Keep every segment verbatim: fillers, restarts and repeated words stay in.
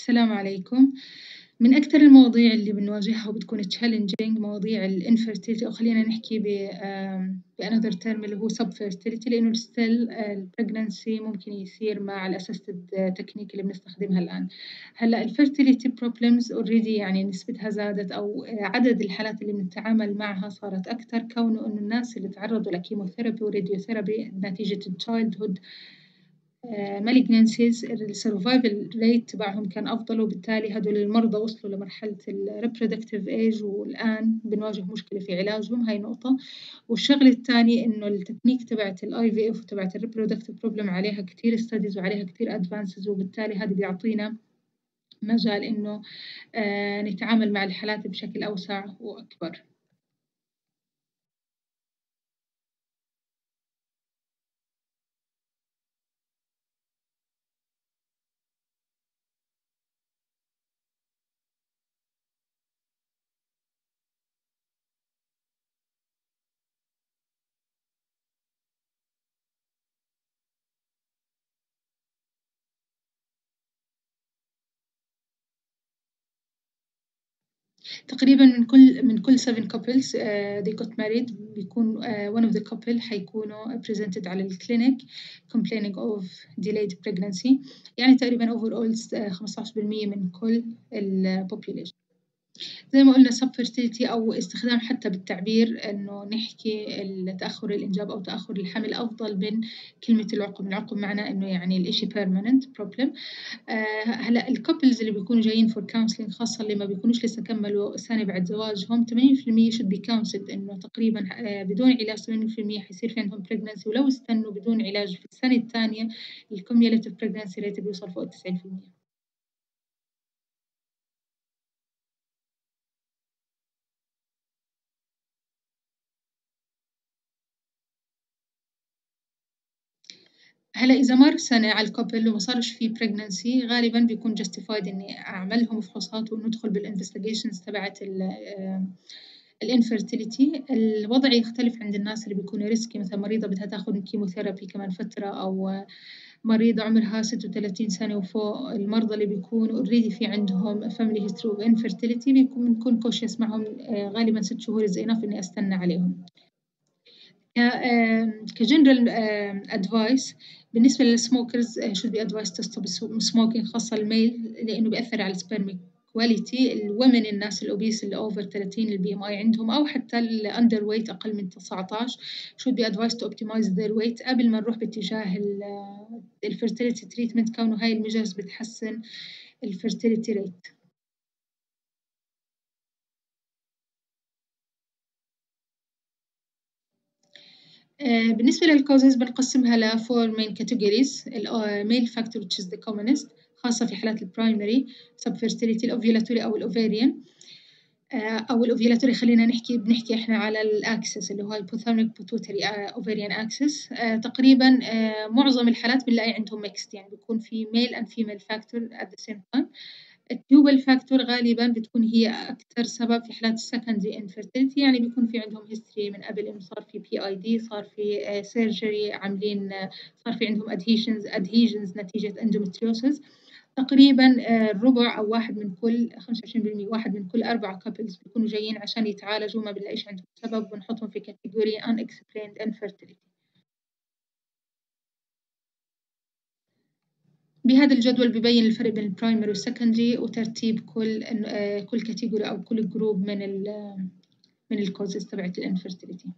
السلام عليكم. من أكثر المواضيع اللي بنواجهها وبتكون challenging مواضيع الinfertility أو خلينا نحكي ب آمم بanother term اللي هو subfertility لإنه still الpregnancy ممكن يصير مع الassisted technique اللي بنستخدمها الآن. هلأ الfertility problems already يعني نسبتها زادت أو عدد الحالات اللي بنتعامل معها صارت أكتر كونه إنه الناس اللي تعرضوا لكيموثيرابي وراديوثيرابي نتيجة الchildhood آآ malignancies الsurvival rate تبعهم كان أفضل، وبالتالي هدول المرضى وصلوا لمرحلة الreproductive age والآن بنواجه مشكلة في علاجهم، هاي نقطة. والشغلة التانية إنه التكنيك تبعة الآي في إف وتبعة الreproductive problem عليها كتير studies وعليها كتير advances وبالتالي هاد بيعطينا مجال إنه آآ نتعامل مع الحالات بشكل أوسع وأكبر. تقريبًا من كل من كل seven couples آآ they got married بيكون آآ one of the couple حيكونوا presented على الclinic complaining of delayed pregnancy يعني تقريبًا overall س خمسة عشر بالمية من كل الpopulation. زي ما قُلنا subfertility أو استخدام حتى بالتعبير إنه نحكي ال تأخُّر الإنجاب أو تأخُّر الحمل أفضل من كلمة العُقم، العُقم معناه إنه يعني الإشي permanent problem. آآ هلأ الcouples اللي بيكونوا جايين for counseling خاصة اللي ما بيكونوش لسه كمّلوا سَنة بعد زواجهم ثمانين بالمية should be counseled إنه تقريبًا آآ بدون علاج ثمانين بالمية حيصير في عندهم pregnancy ولو استنوا بدون علاج في السنة التانية الcumulative pregnancy rate بيوصل فوق التسعين بالمية. هلأ إذا مَر سَنة على الcouple وما صارش في pregnancy غالبًا بيكون justified إني أعمل لهم فحوصات وندخل بالinvestigations تبعة ال آآ الinfertility. الوضع يختلف عند الناس اللي بيكونوا risky مثلًا مريضة بدها تاخد chemotherapy كمان فترة أو مريضة عمرها ستة وثلاثين سنة وفوق. المرضى اللي بيكونوا already في عندهم family history of infertility بيكون بنكون cautious معهم آآ غالبًا ست شهور is enough إني أستنى عليهم. ك آمم كgeneral آمم advice بالنسبة للsmokers should be advised to stop smoking خاصة الmale لإنه بيأثر على الspermic quality. الwomen الناس الobese اللي over ثلاثين البي إم آي عندهم أو حتى الunderweight أقل من تسعة عشر should be advised to optimize their weight قبل ما نروح باتجاه ال الfertility treatment كونه هاي الmeasures بتحسن الfertility rate. آآ بالنسبة للcauses بنقسمها لfour main categories ال آآ male factor which is the commonest خاصة في حالات الprimary subfertility الovulatory أو الovarian آآ أو الovulatory خلّينا نحكي بنحكي إحنا على الaxis اللي هو الhypothalamic pituitary آآ ovarian axis. آآ تقريبًا آآ معظم الحالات بنلاقي عندهم mixed يعني بيكون في male and female factor at the same time. الtubal factor غالبًا بتكون هي أكتر سبب في حالات الsecondary infertility يعني بيكون في عندهم history من قبل إنه صار في بي آي دي صار في آآ surgery عاملين صار في عندهم adhesions adhesions نتيجة endometriosis. تقريبًا آآ الربع أو واحد من كل خمسة وعشرين بالمية واحد من كل أربعة couples بيكونوا جايين عشان يتعالجوا ما بنلاقيش عندهم سبب بنحطهم في category unexplained infertility. بهذا الجدول بيبين الفرق بين البرايمري والسكندري وترتيب كل إن آآ كل category أو كل group من ال من الcauses تبعة الinfertility.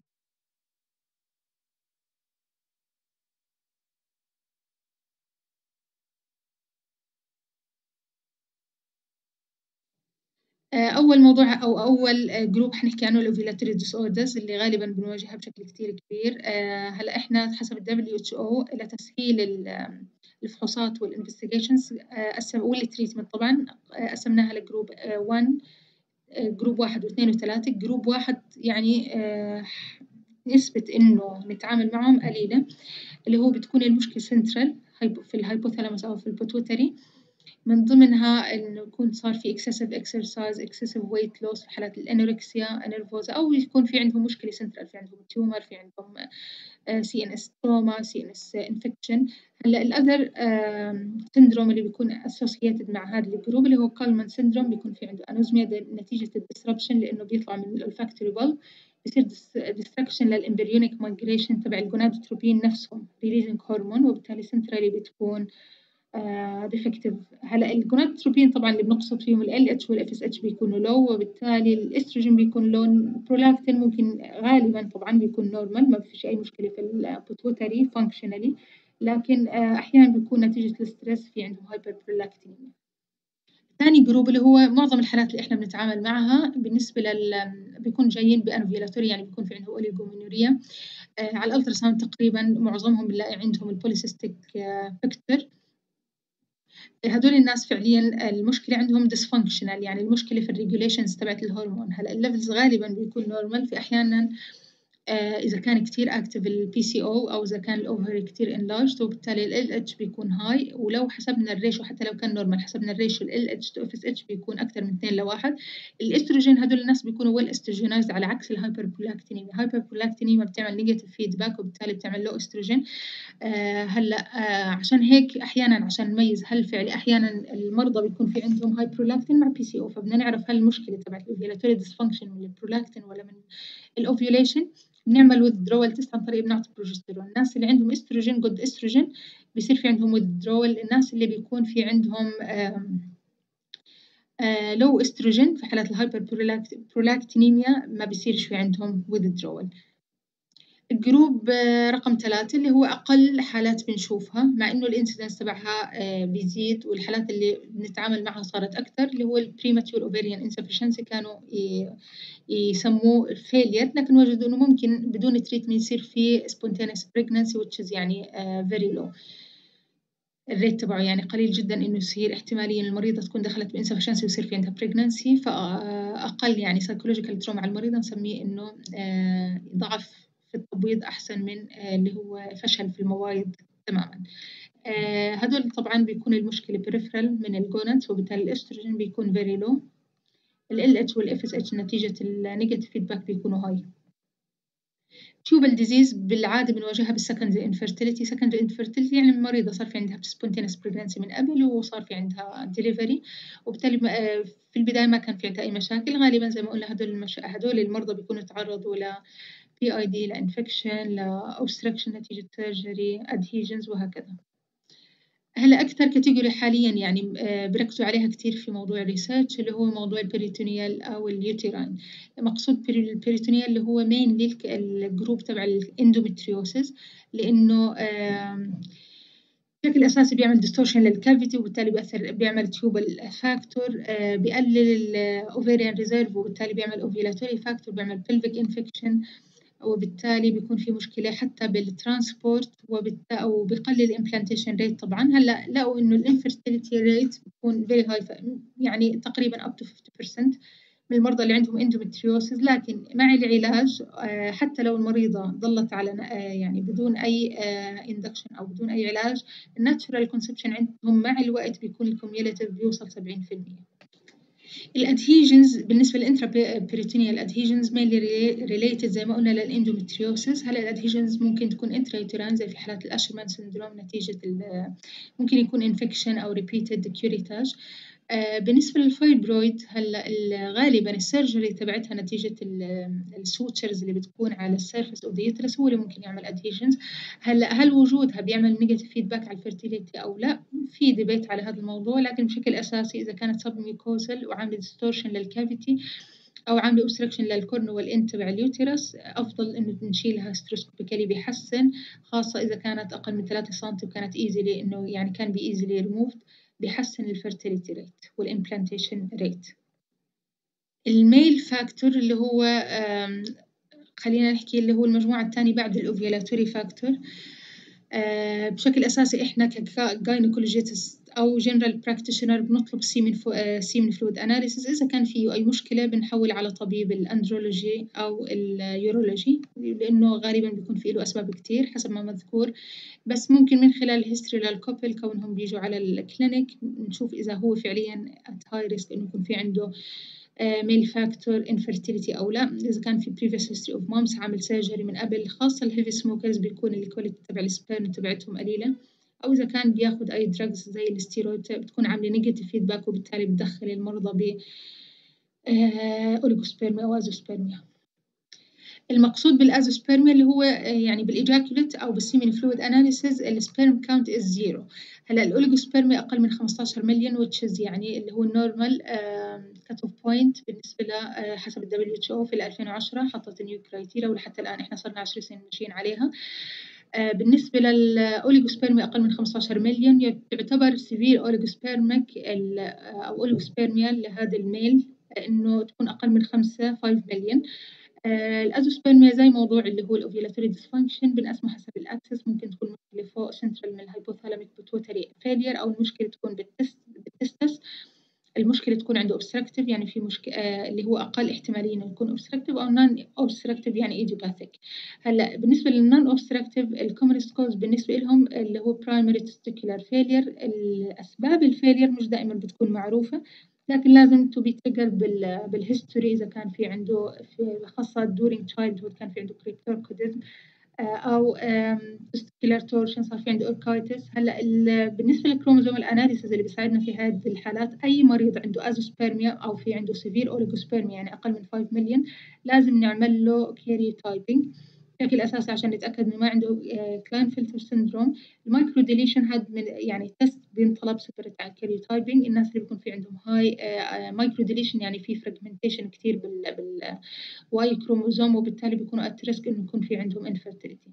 آآ أول موضوع أو أول group حنحكي عنه الovulatory disorders اللي غالبًا بنواجهها بشكل كتير كبير. آآ هلأ إحنا حسب الدبليو إتش أو لتسهيل ال الفحوصات والinvestigations آآ قسم والtreatment طبعًا آآ قسمناها لgroup آآ one آآ group واحد واثنين وثلاثة. group واحد يعني آآ نسبة إنه نتعامل معهم قليلة، اللي هو بتكون المشكلة central هايبو في الhypothalamus أو في الpituitary من ضمنها إنه يكون صار في excessive exercise excessive weight loss في حالات الأنوركسيا أنرفوزا، أو يكون في عندهم مشكلة سنترال، في عندهم تيومر، في عندهم سي ان اس تروما، سي ان اس انفكشن. هلا الاذر سندروم اللي بيكون اسوسييتد مع هذا الجروب اللي هو كالمان سندروم، بيكون في عنده انوزميا نتيجه الديسربشن، لانه بيطلع من الفاكتوري بلب، بصير ديستركشن للامبريونيك مايجريشن تبع الجونادوتروبين نفسهم ريليزنج هرمون، وبالتالي سنترالي بتكون ديفكتيف. هلا الجونادوتروبين طبعا اللي بنقصد فيهم ال اتش وال اف اس اتش بيكونوا لو، وبالتالي الاستروجين بيكون لو. برولاكتين ممكن غالبا طبعا بيكون نورمال، ما فيش اي مشكله في البيتوتري فانكشنالي، لكن احيانا بيكون نتيجه الستريس في عندهم هايبر برولكتينيميا. ثاني جروب اللي هو معظم الحالات اللي احنا بنتعامل معها بالنسبه لل بيكون جايين بانفيلاتوري، يعني بيكون في عندهم اوليجومينوريا. آه على الالتراساوند تقريبا معظمهم بنلاقي عندهم البوليسيستيك آه بيكتر. هدول الناس فعليا المشكله عندهم ديسفانكشنال، يعني المشكله في الريجوليشنز تبعت الهرمون. هلا الليفلز غالبا بيكون نورمال، في احيانا آه اذا كان كثير اكتف البي سي او، او اذا كان الاوفري كثير انلارجد، وبالتالي ال اتش بيكون هاي. ولو حسبنا الريشو حتى لو كان نورمال، حسبنا الريشو ال اتش تو اف اس اتش بيكون اكثر من اثنين لواحد. الاستروجين هدول الناس بيكونوا ويل استروجينايزد، على عكس الهايبر برولاكتينيميا. الهايبر برولاكتينيميا بتعمل نيجاتيف فيدباك، وبالتالي بتعمل لو استروجين. آه هلا آه عشان هيك احيانا عشان نميز هل فعلي احيانا المرضى بيكون في عندهم هاي برولاكتين مع بي سي او، فبدنا نعرف هل المشكله تبعت الاوفيولاتوري ديسفانكشن من البرولاكتين ولا من الاوفيوليشن. بنعمل withdrawal تيست عن طريق بنعطي بروجسترون. الناس اللي عندهم استروجين قد استروجين بيصير في عندهم withdrawal. الناس اللي بيكون في عندهم لو استروجين في حالات الهايبر برولاكتينيميا ما بيصيرش في عندهم withdrawal. الجروب رقم ثلاثة اللي هو أقل حالات بنشوفها، مع إنه الانسيدنس تبعها بيزيد والحالات اللي بنتعامل معها صارت أكثر، اللي هو البريماتور أوفيريان انسفشنسي. كانوا يسموه فيلير، لكن وجدوا إنه ممكن بدون تريتمنت يصير في spontaneous pregnancy which is يعني very low. الريت تبعه يعني قليل جدا إنه يصير احتمالية المريضة تكون دخلت بانسفشنسي ويصير في عندها pregnancy. فأقل يعني psychological trauma على المريضة نسميه إنه ضعف في التبويض أحسن من اللي هو فشل في المبايض تماما. هدول طبعا بيكون المشكلة بريفرال من الجونات، وبالتالي الاستروجين بيكون very low. ال اتش وال اف اس اتش نتيجة النيجاتيف فيدباك بيكونوا هاي. تيوبال ديزيز بالعادة بنواجهها بالسكندري انفيرتيليتي. سكندري انفيرتيليتي يعني المريضة صار في عندها سبونتينس بريجنسي من قبل وصار في عندها ديليفري، وبالتالي في البداية ما كان في عندها أي مشاكل. غالبا زي ما قلنا هدول المش... هدول المرضى بيكونوا تعرضوا ل بي اي دي، لانفكشن، لاوبستراكشن نتيجة سيرجري، ادهيجنز، وهكذا. هلا أكثر كاتيجوري حاليا يعني بركزوا عليها كثير في موضوع الريسيرش اللي هو موضوع البريتونيال أو اليوتيراين. مقصود البريتونيال اللي هو مين الجروب تبع الاندومتريوسيس، لأنه بشكل أساسي بيعمل ديستورشن للكافيتي، وبالتالي بيأثر بيعمل تيوبال فاكتور، بيقلل الأوفيريان ريزيرف، وبالتالي بيعمل أوفيلاتوري فاكتور، بيعمل بلفيك انفكشن، وبالتالي بيكون في مشكلة حتى بالترانسبورت، وبالتالي وبيقلل الامبلانتيشن ريت. طبعا هلا لقوا انه الانفيرتيليتي ريت بيكون فيري هاي، يعني تقريبا up to fifty percent من المرضى اللي عندهم اندومتريوسيس. لكن مع العلاج حتى لو المريضة ضلت على يعني بدون اي اندكشن او بدون اي علاج، الناتشورال كونسبشن عندهم مع الوقت بيكون الكوميوليتيف بيوصل سبعين بالمية. الادهيجنز بالنسبه للانترا بيريتونيال ادهيجنز مينلي ريليتد زي ما قلنا للاندومتريوسيس. هلا الادهيجنز ممكن تكون انترا زي في حالات الاشرمان سندروم نتيجه ممكن يكون انفكشن او ريبيتد كيوريتاج. آه بالنسبه للفايبرويد هلا غالبا السيرجري تبعتها نتيجه السوتشرز اللي بتكون على السيرفيس اوف ذا يوترس هو اللي ممكن يعمل ادهيجنز. هلا هل وجودها بيعمل نيجاتيف فيدباك على الفيرتيليتي او لا؟ في ديبيت على هذا الموضوع، لكن بشكل اساسي اذا كانت سب ميوكوزال وعامله ديستورشن للكافيتي او عامله اوبستراكشن للكورن والانت تبع اليوترس، افضل انه نشيلها ستروسكوبيكالي، بيحسن، خاصه اذا كانت اقل من ثلاثة سم وكانت ايزلي انه يعني كان بي ايزلي ريموفد، بيحسن الفيرتيليتي ريت والامبلانتيشن ريت. الميل فاكتور اللي هو خلينا نحكي اللي هو المجموعه الثانيه بعد الاوفيولاتوري فاكتور. آه، بشكل أساسي إحنا كجاينيكولوجيست أو جنرال براكتيشنر بنطلب سيمن فو سيمن فلويد أناليسيس. إذا كان في أي مشكلة بنحول على طبيب الأندرولوجي أو اليورولوجي، لأنه غالبا بيكون في له أسباب كتير حسب ما مذكور. بس ممكن من خلال الهيستوري للكوبل كونهم بيجوا على الكلينيك نشوف إذا هو فعليا at high risk إنه يكون في عنده ميل فاكتور infertility أو لا. إذا كان في previous history of moms عامل سيرجري من قبل، خاصة الهيفي سموكرز بيكون الكواليتي تبع السبيرم تبعتهم قليلة، أو إذا كان بياخد أي دراجز زي الستيرويد بتكون عاملة نيجاتيف فيدباك وبالتالي بتدخل المرضى ب أوليغوسبيرميا أو أزوسبيرميا. المقصود بالازوسبيرميا اللي هو يعني بالايجاكوليت او بالسيمين فلويد اناليسيز السبيرم كاونت از زيرو. هلا الاوليغوسبيرميا اقل من خمستاشر مليون وتشز يعني اللي هو النورمال كات اوف بوينت بالنسبه ل حسب الدبليو اتش او في ألفين وعشرة حطت نيو كرايتيريا ولحتى الان احنا صرنا عشر سنين ماشيين عليها. بالنسبة للأوليغوسبيرميا أقل من خمستاشر مليون يعتبر سيفير أوليغوسبيرميك أو أوليغوسبيرميا لهذا الميل إنه تكون أقل من خمسة خمسة مليون. آه، الازوسبرميا زي موضوع اللي هو الاوفيلاتوري ديسفانكشن بنقسمه حسب الاكسس. ممكن تكون مشكله فوق سنترال من الهايبوثالاميك بيتوتري فيلير، او المشكله تكون بالتست بالتستس. المشكله تكون عنده اوبستراكتيف يعني في مشكله آه اللي هو اقل احتماليه انه يكون اوبستراكتيف، او نون اوبستراكتيف يعني ايديوباثيك. هلا بالنسبه للنون اوبستراكتيف الكومنست كوز بالنسبه لهم اللي هو برايمري تستيكولار فيلير. الاسباب الفيلير مش دائما بتكون معروفه، لكن لازم تو بي تريجر بال بالهيستوري. اذا كان في عنده في خاصه دورينج تشايلدهود كان في عنده كريبتوركوديزم او تستيكولار تورشن صار في عنده اوركايتس. هلا بالنسبه للكروموزوم الاناليسيز اللي بيساعدنا في هذه الحالات، اي مريض عنده ازوسبيرميا او في عنده سيفير اوليغوسبيرميا يعني اقل من خمسة مليون لازم نعمل له كاري تايبنج بشكل اساسي عشان نتاكد انه ما عنده كلاين فلتر سيندروم. المايكرو ديليشن هذا من يعني تست بينطلب سيبريت على الكاري تايبنج. الناس اللي بيكون في عندهم هاي مايكرو ديليشن يعني في فراجمنتيشن كثير بال بال واي كروموزوم، وبالتالي بيكونوا ات ريسك انه يكون في عندهم انفيرتيليتي.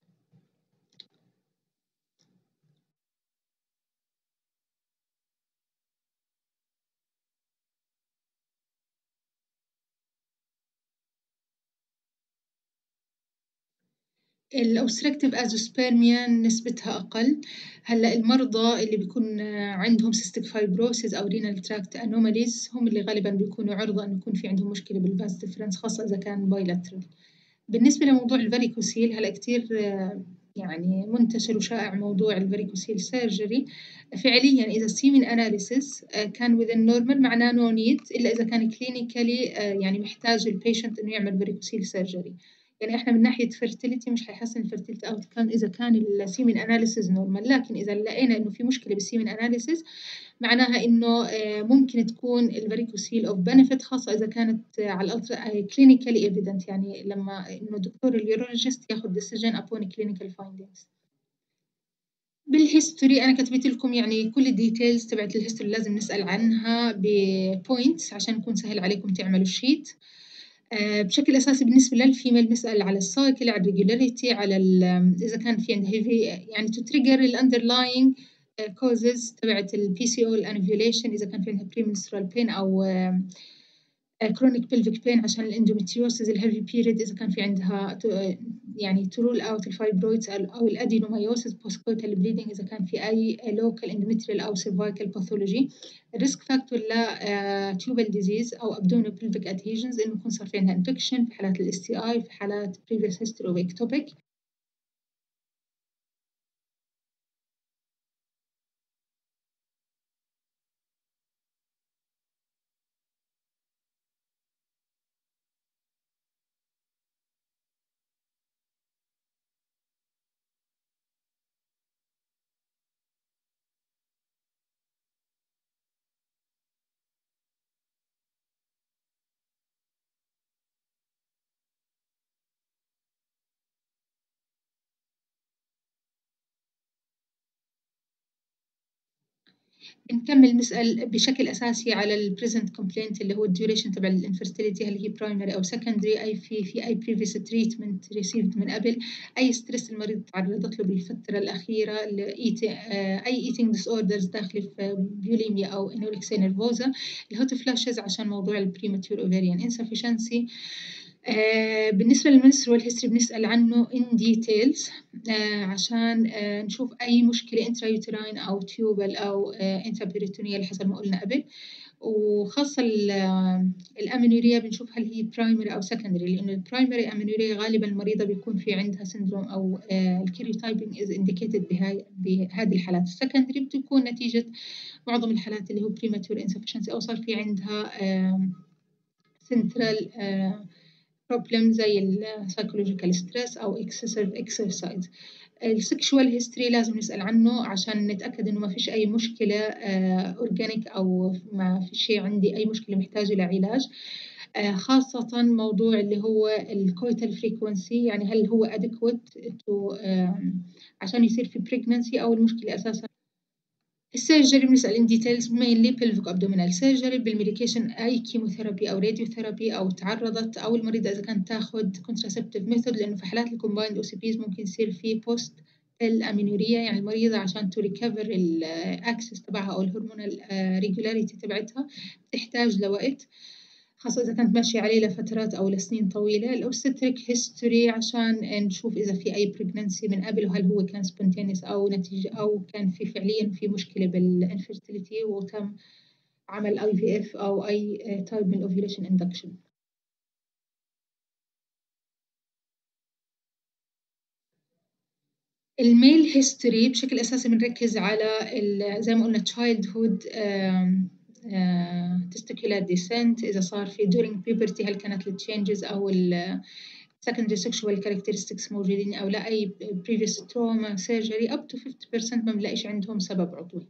الأوبستراكتيف أزوسبيرميا نسبتها أقل. هلا المرضى اللي بيكون عندهم سيستيك فايبروسيس أو رينال تراكت أنوماليز هم اللي غالبا بيكونوا عرضة إنه يكون في عندهم مشكلة بالفاس ديفرنس، خاصة إذا كان بايلاترال. بالنسبة لموضوع الفاريكوسيل هلا كتير يعني منتشر وشائع موضوع الفاريكوسيل سيرجري. فعليا إذا السيمين أناليسيس كان within normal معناه نو نيد، إلا إذا كان كلينيكالي يعني محتاج البيشنت إنه يعمل فاريكوسيل سيرجري. يعني إحنا من ناحية fertility مش هيحسن الفيرتيليتي أوت كان إذا كان السيمين أناليسيس نورمال، لكن إذا لقينا إنه في مشكلة بالسيمين أناليسيس معناها إنه ممكن تكون الفاريكوسيل أوف بنفيت، خاصة إذا كانت على الألترا كلينيكالي إيفيدنت يعني لما إنه دكتور اليورولوجيست ياخد ديسيجن أبون كلينيكال فايندينجز. بالهيستوري أنا كتبت لكم يعني كل الديتيلز تبعت الهيستوري لازم نسأل عنها ببوينتس عشان يكون سهل عليكم تعملوا الشيت. آه بشكل أساسي بالنسبة للفيميل بنسأل على السايكل، على الريجولاريتي، على إذا كان في عندها هيفي يعني تو تريجر الأندرلاينج كوزز تبعت البي سي او الانفيوليشن، إذا كان في عندها بريمنسترال بين أو كرونيك بلفيك بين عشان الاندوميتريوسيس الهيفي بيريد، إذا كان في عندها يعني ترول اوت الفايبرويدز او الادينومايوسيس بوسكويتال بليدنج، اذا كان في اي لوكال اندوميتريال او سيرفايكال باثولوجي. الريسك فاكتور ل تيوبال ديزيز او ابدومينال بلفيك ادهيجنز انه يكون صار في عندها انفكشن في حالات الاس تي اي، في حالات بريفيوس هيستوري اوف اكتوبيك. نكمل نسأل بشكل أساسي على البريزنت كومبلينت اللي هو الديوريشن تبع الانفرتيليتي، هل هي برايمري أو سكندري، أي في في أي بريفيس تريتمنت ريسيفد من قبل، أي ستريس المريض تعرضت له بالفترة الأخيرة، أي ايتينج ديس اوردرز داخل في بيوليميا أو انوركسيا نيرفوزا، الهوت فلاشز عشان موضوع البريماتور اوفيريان انسفشنسي. آه بالنسبة للmenstrual history بنسأل عنه in details آه عشان آه نشوف أي مشكلة intrauterine أو tubal أو آه intraperitoneal حسب ما قلنا قبل. وخاصة الأمينوريا بنشوف هل هي برايمري أو سكندري، لأنه البرايمري أمينوريا غالبا المريضة بيكون في عندها سندروم أو الكيريوتايبنج از انديكيتد بهذه الحالات. السكندري بتكون نتيجة معظم الحالات اللي هو بريماتور انسفشنسي أو صار في عندها سنترال بروبلم زي السايكولوجيكال ستريس أو اكسسيف اكسرسايز. السكشوال هيستوري لازم نسأل عنه عشان نتأكد إنه ما فيش أي مشكلة أورجانيك أو ما في شيء عندي أي مشكلة محتاجة لعلاج. آه خاصة موضوع اللي هو الكويتال فريكونسي، يعني هل هو adequate to عشان يصير في pregnancy أو المشكلة أساسا. السيرجري بنسأل in details mainly pelvic abdominal surgery بالميديكيشن أي كيموثيرابي أو راديوثيرابي أو تعرضت أو المريضة إذا كانت تاخد contraceptive method، لأنه في حالات الكومبايند أو سي بيز ممكن يصير في بوست الأمينوريا، يعني المريضة عشان تو ريكفر الأكسس تبعها أو الهرمونال ريجولاريتي تبعتها تحتاج لوقت، خاصة إذا كانت ماشية عليه لفترات أو لسنين طويلة. الأوبستريك هيستوري عشان نشوف إذا في أي بريجننسي من قبل وهل هو كان سبونتينيس أو نتيجة أو كان في فعليا في مشكلة بالانفيرتيليتي وتم عمل أي في إف أو أي تايب من الأوفيوليشن إندكشن. الميل هيستوري بشكل أساسي بنركز على زي ما قلنا childhood testicular descent، إذا صار في during puberty هل كانت التشينجز أو ال secondary sexual characteristics موجودين أو لا، أي previous trauma surgery up to fifty percent ما بنلاقيش عندهم سبب عضوي.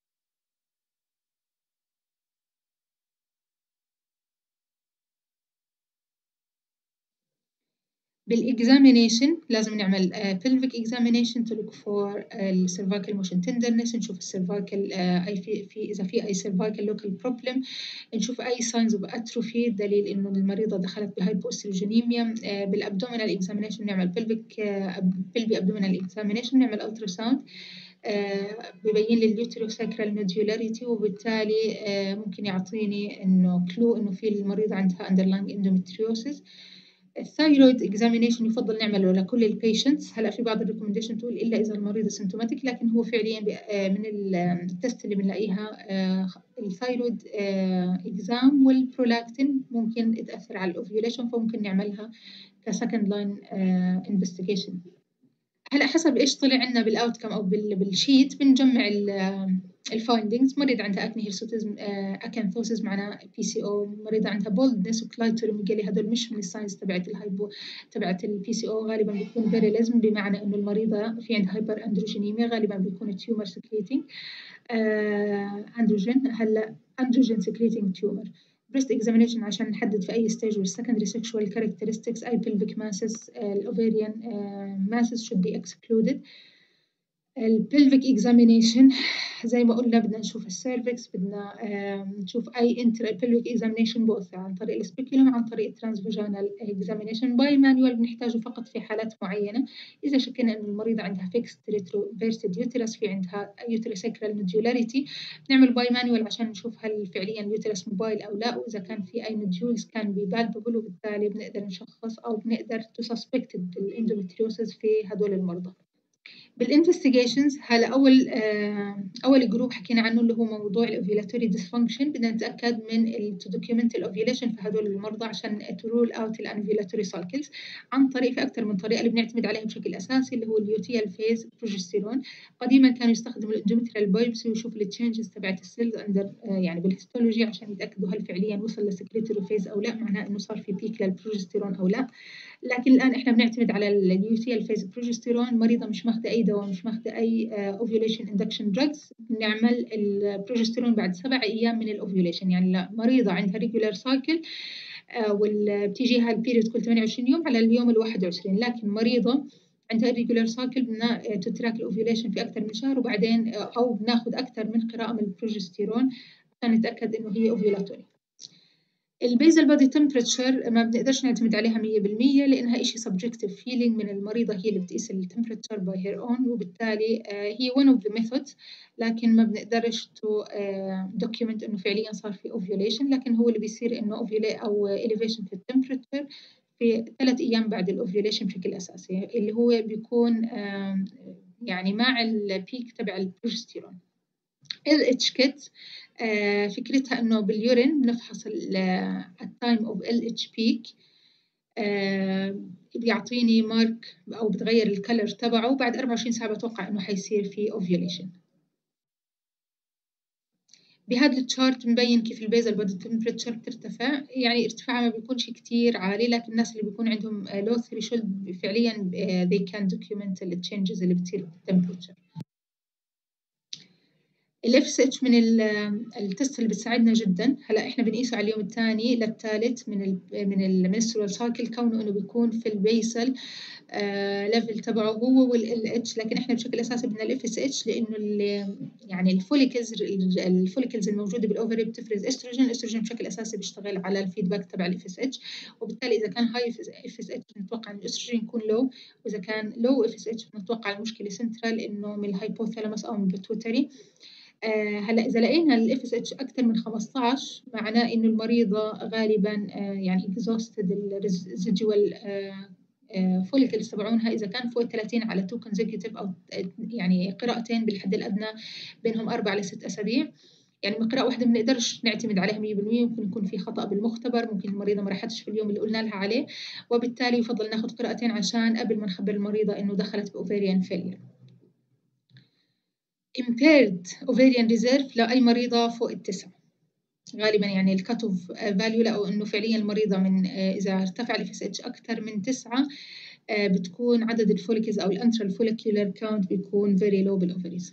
بالإكزامينيشن لازم نعمل uh, pelvic examination to look for uh, cervical motion tenderness، نشوف السيرفايكال uh, أي في, في إذا في أي cervical local problem، نشوف أي signs of atrophy دليل إنه المريضة دخلت بهايبوستروجينيميا. uh, بالأبدومينال examination نعمل pelvic uh, pelvic abdominal examination نعمل ultrasound uh, ببين لي اليوتروساكرال نوديولاريتي، وبالتالي uh, ممكن يعطيني إنه كلو إنه في المريضة عندها underlying endometriosis. الثايرويد اكزامينيشن يفضل نعمله لكل البيشنتس. هلا في بعض الريكومنديشن تقول الا اذا المريض سيمتوماتيك، لكن هو فعليا من التست اللي بنلاقيها الثايرويد اكزام والبرولاكتين ممكن تاثر على الاوفيوليشن، فممكن نعملها كسكند لاين انفستيجيشن. هلا حسب ايش طلع عندنا بالاوتكم او بالشيت بنجمع الفايندينجز. مريض عندها اكني هيرسوتيزم اكانثوسيس معنا بي سي او، مريض عندها بولدنس وكلايتوريميجالي، هدول مش من الساينز تبعت الهايبو تبعت البي سي او، غالبا بيكون فيريليزم بمعنى انه المريضه في عندها هايبر اندروجينيميا، غالبا بيكون تيومر سكريتنج اندروجين. هلا اندروجين سكريتنج تيومر. بريست اكزامينيشن عشان نحدد في اي ستيج والسكندري سيكشوال كاركترستكس، اي بلفيك ماسس الاوفيريان ماسس should be excluded. البلفيك اكزامينيشن زي ما قلنا بدنا نشوف السيرفكس، بدنا نشوف اي انتر بلفيك اكزامينيشن بوث عن طريق السبيكولوم عن طريق الترانسفاجينال اكزامينيشن. باي مانوال بنحتاجه فقط في حالات معينه، اذا شكينا انه المريضه عندها فيكست ريتروفيرسد يوترس، في عندها يوتريساكرال نوديولاريتي، بنعمل باي مانوال عشان نشوف هل فعليا اليوترس موبايل او لا، واذا كان في اي نوديولز كان بي بالبل، وبالتالي بنقدر نشخص او بنقدر تو سسبكت الاندوميتريوسس في هدول المرضى. بالانفستيجيشنز هلا اول آه اول جروب حكينا عنه اللي هو موضوع الاوفيلاتوري ديسفانكشن، بدنا نتاكد من الدوكيومنت الاوفيليشن في هدول المرضى عشان ترول اوت الانفيلاتوري سايكلز عن طريق في اكثر من طريقه اللي بنعتمد عليها بشكل اساسي اللي هو اليوتيال فيز بروجستيرون. قديما كانوا يستخدموا الاندوميتريال بايبسي ويشوفوا التشينجز تبعت السيلز اندر آه يعني بالهيستولوجي عشان يتاكدوا هل فعليا وصل لسكريتوري فيز او لا، معناه انه صار في بيك للبروجستيرون او لا. لكن الان احنا بنعتمد على اليوتيال فيز بروجستيرون. مريضه مش ماخذه اي دواء، مش ماخذه اي اوفيوليشن اندكشن دراجز، بنعمل البروجستيرون بعد سبع ايام من الاوفيوليشن. يعني لا مريضه عندها ريجولار سايكل وبتيجيها البيريود كل ثمانية وعشرين يوم على اليوم الواحد وعشرين، لكن مريضه عندها ريجولار سايكل بدنا تتراك الاوفيوليشن في اكثر من شهر، وبعدين او بناخذ اكثر من قراءه من البروجستيرون عشان نتاكد انه هي اوفيولاتوري. البيزل بادي تمبرتشر ما بنقدرش نعتمد عليها مية بالمية لانها شيء سبجكتيف فيلينج من المريضه، هي اللي بتقيس التمبرتشر باي هير اون، وبالتالي هي one of the methods، لكن ما بنقدرش تو دوكيومنت انه فعليا صار في اوفيوليشن، لكن هو اللي بيصير انه اوفيولي او elevation في التمبرتشر في ثلاث أيام بعد الأوفيوليشن بشكل أساسي، اللي هو بيكون يعني مع البيك تبع البروجستيرون. ال اتش كيت فكرتها إنه باليورين بنفحص التايم أوف ال اتش بيك، بيعطيني مارك أو بتغير الكلر تبعه. بعد أربعة وعشرين ساعة بتوقع إنه حيصير في أوفيوليشن. بهذا التشارت مبين كيف البيزل بودي تمبريتشر بترتفع، يعني ارتفاعها ما بيكونش كتير عالي، لكن الناس اللي بيكون عندهم لو ثريشولد فعليا they can document ال changes اللي بتصير بالتمبريتشر. الاف اس اتش من التست اللي بتساعدنا جدا. هلا احنا بنقيسه على اليوم الثاني للثالث من ال من المنسترول سايكل، كونه انه بيكون في البيسل ليفل uh, تبعه هو والال اتش، لكن احنا بشكل اساسي بدنا الاف اس اتش لانه يعني الفوليكلز الفوليكلز الموجوده بالاوفري بتفرز استروجين، الاستروجين بشكل اساسي بيشتغل على الفيدباك تبع الاف اس اتش، وبالتالي اذا كان هاي اف اس اتش بنتوقع ان الاستروجين يكون لو، واذا كان لو اف اس اتش بنتوقع المشكله سنترال انه من الهايبوثالاموس او من البيتوتري. آه هلا اذا لقينا الاف اس اتش اكثر من خمسة عشر معناه انه المريضه غالبا آه يعني اكزوستد الريزيدوال فوليكلز تبعونها. اذا كان فوق ثلاثين على تو كونسيكتيف او يعني قراءتين بالحد الادنى بينهم اربع لست اسابيع، يعني من قراءه واحده ما بنقدرش نعتمد عليها مية بالمية، ممكن يكون في خطا بالمختبر، ممكن المريضه ما راحتش في اليوم اللي قلنا لها عليه، وبالتالي يفضل ناخذ قراءتين عشان قبل ما نخبر المريضه انه دخلت باوفيريان فيلير. impaired ovarian reserve لأي مريضة فوق التسعة غالبا، يعني الكات اوف فاليو لو انه فعليا المريضة من اذا ارتفع الاف اس اتش اكثر من تسعة بتكون عدد الفوليكلز او الانترال فوليكولار كاونت بيكون very low بالاوفريز.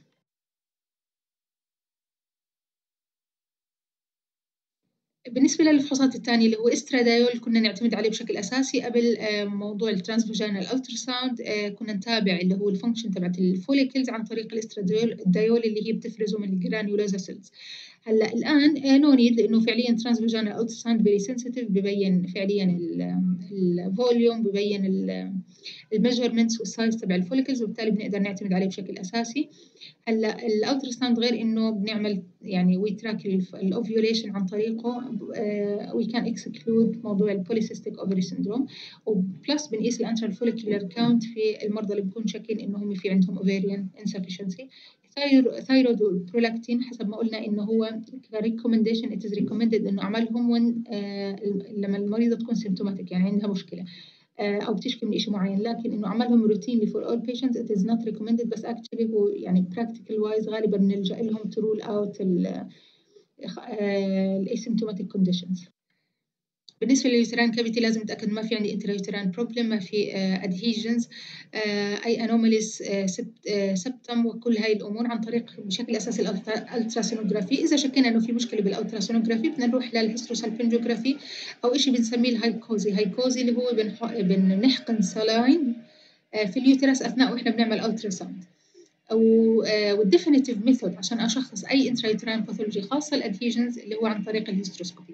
بالنسبة للفحوصات الثانية اللي هو استرادايول كنا نعتمد عليه بشكل أساسي قبل موضوع الترانسفاجينال التراساوند، كنا نتابع اللي هو الفانكشن تبعت الفوليكلز عن طريق الاسترادايول اللي هي بتفرزه من الجرانيولوزا سيلز. هلا الآن نو نيد لأنه فعليا ترانسفاجينال التراساوند فيري سنسيتيف، ببين فعليا الفوليوم، ببين الميجرمنتس والسايز تبع الفوليكلز، وبالتالي بنقدر نعتمد عليه بشكل أساسي. هلا الالتراساوند غير انه بنعمل يعني وي تراك الاوفيوليشن عن طريقه، وي كان اكسكلود موضوع البوليسيستيك اوفري سيندروم، وبلس بنقيس الانترال فوليكولار كاونت في المرضى اللي بيكون شاكين انه هم في عندهم اوفيريان انسفشنسي. ثايرويد والبرولاكتين حسب ما قلنا انه هو كريكومنديشن ات از ريكومندد انه عملهم وين لما المريضه تكون سيمتوماتيك يعني عندها مشكله او بتشكي من شيء معين، لكن انه عملهم روتينلي فور اول بيشنتس ات از نوت ريكومندد، بس اكشلي هو يعني براكتيكال وايز غالبا بنلجا لهم تو رول اوت الاسيمتوماتيك كونديشنز. بالنسبه لليوتران كافيتي لازم نتاكد ما في عندي انترايوتران بروبلم، ما في ادهيجنز، اي انوماليز سبتم، وكل هاي الامور عن طريق بشكل اساسي الالتراسونوجرافي. اذا شكينا انه في مشكله بالالتراسونوجرافي بدنا نروح للهيستروسالبنجوجرافي او شيء بنسميه الهايكوزي. هايكوزي اللي هو بنحقن سلاين في اليوترس اثناء واحنا بنعمل التراساوند، او والديفينيتيف ميثود عشان اشخص اي انترايوتران باثولوجي، خاصه الادهيجنز اللي هو عن طريق الهيستروسكوبي.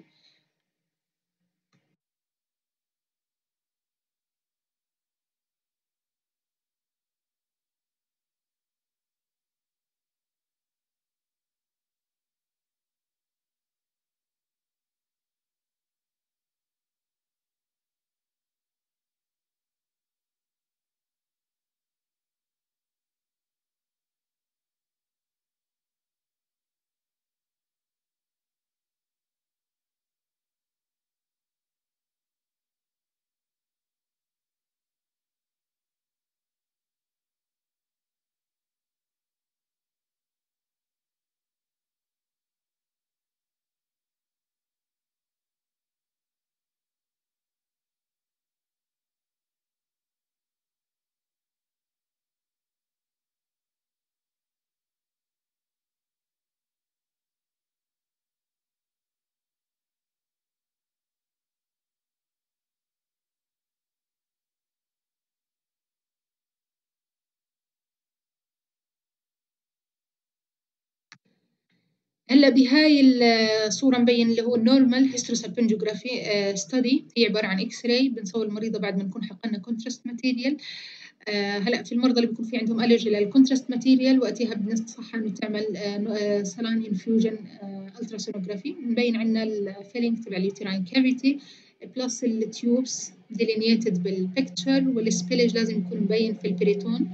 هلا بهاي الصوره مبين اللي هو النورمال هيستروسالبنجوجرافي ستدي، هي عباره عن اكس راي بنصور المريضه بعد ما نكون حقنا كونتراست ماتيريال. هلا في المرضى اللي بيكون في عندهم الرجي للكونتراست ماتيريال وقتها بننصحها انه تعمل سلان انفيوجن التراسونوجرافي. مبين عندنا الفيلينج تبع اليوتراين كافيتي، بلس التيوبس delineated بالبيكتشر، والسبيلج لازم يكون مبين في البريتون.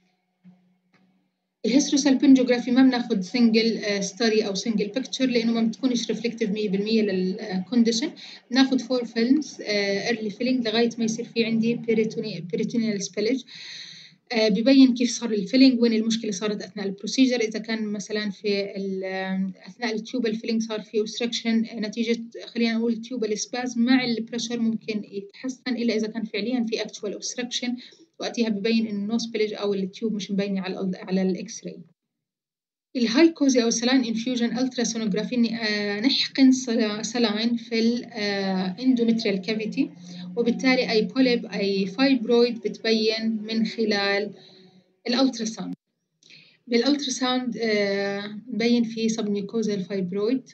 الهيستروسالبنجوغرافي ما بناخد سنجل ستادي او سنجل بيكتشر لانه ما بتكونش ريفلكتيف مية بالمية للكونديشن. بناخد فور فيلمز ايرلي فيلينج لغايه ما يصير في عندي بيريتونيال سبيلج، ببين كيف صار الفيلينج، وين المشكله صارت اثناء البروسيجر. اذا كان مثلا في اثناء التيوبال فيلينج صار في اوبستراكشن نتيجه خلينا نقول تيوبال سبازم مع البريشر ممكن يتحسن، الا اذا كان فعليا في اكتوال اوبستراكشن، وقتها ببين انه نو سبيلج او التيوب مش مبينه على على الاكس راي. الهاي كوزي او سلاين انفيوجن التراسونوجرافي، اني نحقن سلاين في الاندومتريال كافيتي، وبالتالي اي بوليب اي فايبرويد بتبين من خلال الالتراساوند. بالالتراساوند نبين فيه سب ميوكوزال فايبرويد،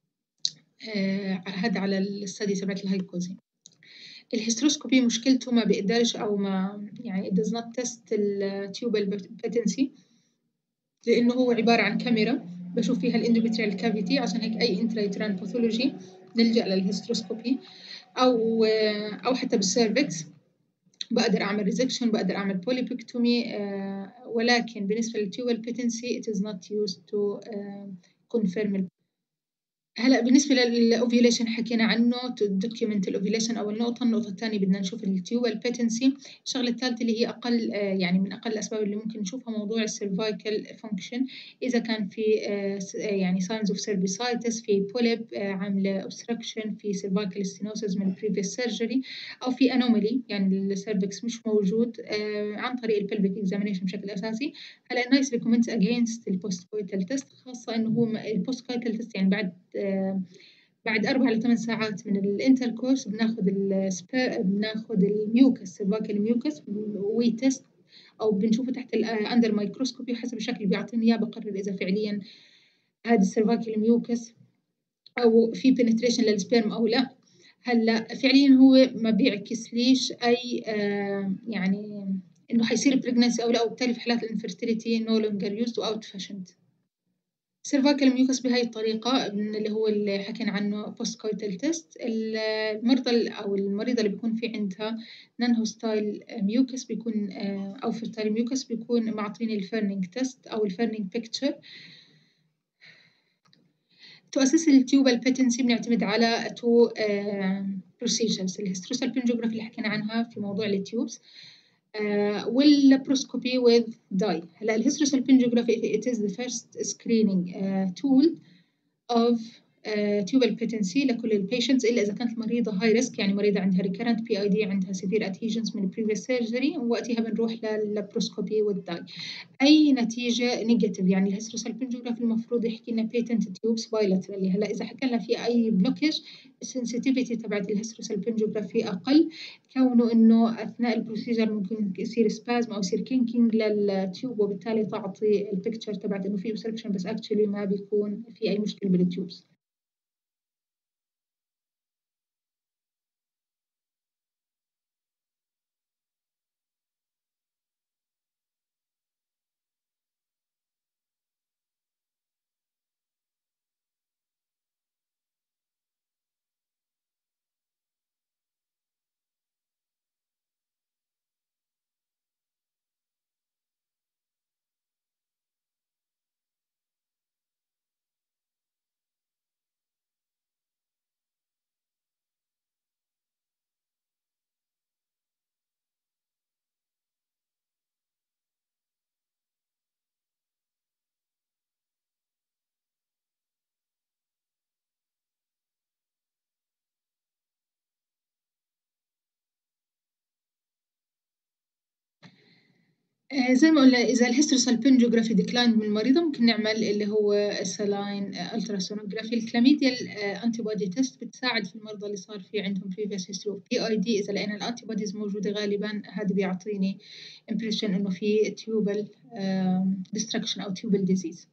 هذا على الستدي تبعت الهاي كوزي. الهيستروسكوبي مشكلته ما بيقدرش او ما يعني it does not test التيوبال patency، لانه هو عباره عن كاميرا بشوف فيها الاندوميتريال كافيتي. عشان هيك اي انترايتران باثولوجي نلجا للهيستروسكوبي، او او حتى بالسيرفكس بقدر اعمل ريزكشن، بقدر اعمل بوليبكتومي، آه ولكن بالنسبه للتيوبال بيتنسي it is not used to uh, confirm. هلا بالنسبه للاوفيوليشن حكينا عنه، دوكيومنت الاوفيوليشن اول نقطه. النقطه الثانيه بدنا نشوف التيوبال بيتنسي. الشغله الثالثه اللي هي اقل يعني من اقل الاسباب اللي ممكن نشوفها موضوع السيرفايكال فانكشن. اذا كان في يعني ساينز اوف سيرفيسايتس، في بوليب عامله اوبستراكشن، في سيرفايكال ستينوسيس من بريفيس سيرجري، او في انومالي يعني السيرفكس مش موجود، عن طريق البلفيك اكزامينيشن بشكل اساسي. هلا النايس ريكومنت اجينست البوست كويتال تيست، خاصه انه هو البوست كويتال تيست يعني بعد بعد أربع لثمان ساعات من الانتركورس بناخذ السبا بناخذ الميوكس سيرفايكال ميوكس وي تيست، او بنشوفه تحت الاندر مايكروسكوبي حسب الشكل اللي بيعطيني اياه بقرر اذا فعليا هذا السيرفايكال ميوكس او في بنتريشن للسبيرم او لا. هلا فعليا هو ما بيعكس ليش اي آه يعني انه حيصير بريجنسي او لا، وبالتالي في حالات الانفرتيليتي نو لونجر يوزد واوت فاشنت. سيرفايكال ميوكس بهاي الطريقة اللي هو اللي حكينا عنه بوست كويتال تيست. المرضى أو المريضة اللي بيكون في عندها نون هوستايل ميوكس بيكون أو فيرتايل ميوكس بيكون معطيني الفيرنينج تيست أو الفيرنينج بيكتشر. تو أساس التيوبال بيتنسي بنعتمد على تو بروسيجرز، الهيستروسالبنجوغرافي اللي حكينا عنها في موضوع التيوبس، Uh, والبروسكوبي with dye. هلا الهيستروسالبنجوغرافي it is the first screening uh, tool of تيوبال بيتنسي لكل البيشنتس، الا اذا كانت المريضه هاي ريسك، يعني مريضه عندها ريكرنت بي اي دي، عندها سيفير ادهيجنز من بريفيس سيرجري، وقتها بنروح للبروسكوبي والداي. اي نتيجه نيجاتيف يعني الهيستروسالبنجوغرافي المفروض يحكي لنا بيتنت تيوبس بايلاترالي. هلا اذا حكى لنا في اي بلوكج السنسيتيفيتي تبعت الهيستروسالبنجوغرافي اقل، كونه انه اثناء البروسيجر ممكن يصير سبازم او يصير كينكينج للتيوب، وبالتالي تعطي البيكتشر تبعت انه في اوبستراكشن بس اكشلي ما بيكون في اي مشكله بالتيوبس. زي ما قلنا إذا الهيستروسالبنجوغرافي ديكلاين من المريضة ممكن نعمل اللي هو السلاين التراسونوجرافي. الكلاميديال انتي بودي تيست بتساعد في المرضى اللي صار في عندهم بريفيس هيستوري بي اي دي. إذا لقينا الانتي بوديز موجودة غالبا هذا بيعطيني امبريشن إنه في تيوبال ديستركشن أو تيوبال ديزيز.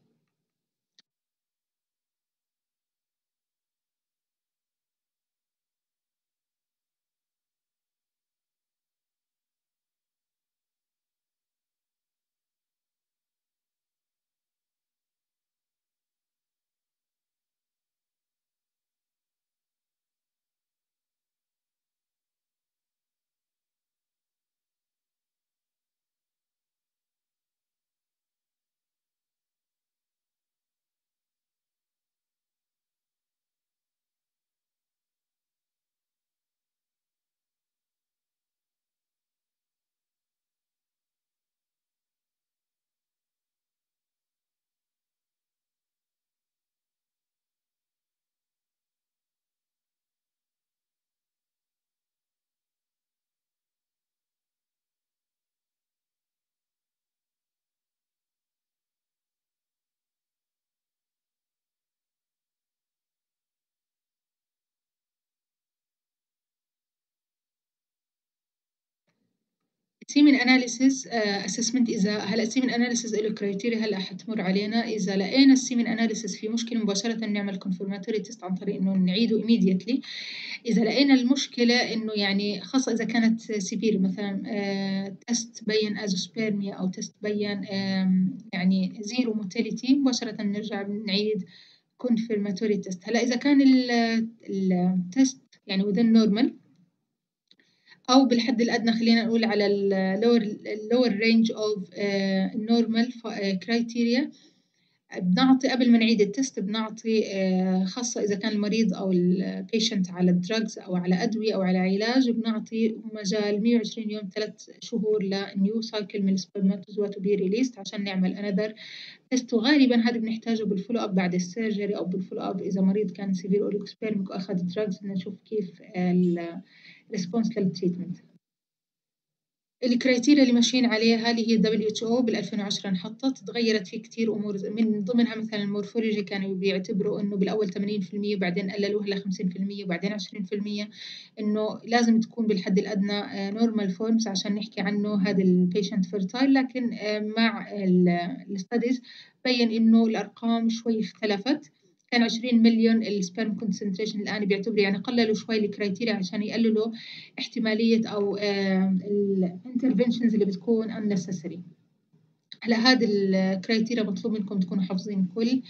سيمن اناليسيز اسسمنت. اذا هلا السيمن اناليسيز له كرايتيريا هلا حتمر علينا. اذا لقينا السيمن اناليسيز في مشكله مباشره نعمل كونفرماتوري تيست عن طريق انه نعيده immediately. اذا لقينا المشكله انه يعني خاصه اذا كانت سيفير مثلا آه تيست بين ازوسبيرميا او تيست بين آه يعني زيرو موتيليتي مباشره نرجع نعيد كونفرماتوري تيست. هلا اذا كان التيست يعني within normal او بالحد الادنى خلينا نقول على اللور اللور رينج اوف النورمال كرايتيريا، بنعطي قبل ما نعيد التست بنعطي uh, خاصة إذا كان المريض أو البيشنت على الدراجز أو على أدوية أو على علاج، بنعطي مجال مية وعشرين يوم ثلاث شهور لنيو سايكل من السبرماتوزوا تو بي ريليست عشان نعمل أنذر تست. وغالبا هذا بنحتاجه بالفولو أب بعد السيرجري أو بالفولو أب إذا مريض كان سيفير أوليكسبيرميك وأخذ دراجز نشوف كيف الريسبونس للتريتمنت. الكرايتيريا اللي ماشيين عليها اللي هي دبليو اتش او بال ألفين وعشرة انحطت، تغيرت في كثير امور من ضمنها مثلا المورفولوجي كانوا بيعتبروا انه بالاول ثمانين بالمية وبعدين قللوها ل خمسين بالمية وبعدين عشرين بالمية، انه لازم تكون بالحد الادنى نورمال فورمز عشان نحكي عنه هذا البيشنت فيرتايل. لكن مع الستاديز بين انه الارقام شوي اختلفت. كان عشرين مليون السبرم كونسنتريشن، الان بيعتبروا يعني قللوا شوي الكرايتيريا عشان يقللوا احتماليه او الانترفنشنز اللي بتكون unnecessary. هلا هذا الكرايتيريا مطلوب منكم تكونوا حافظين كل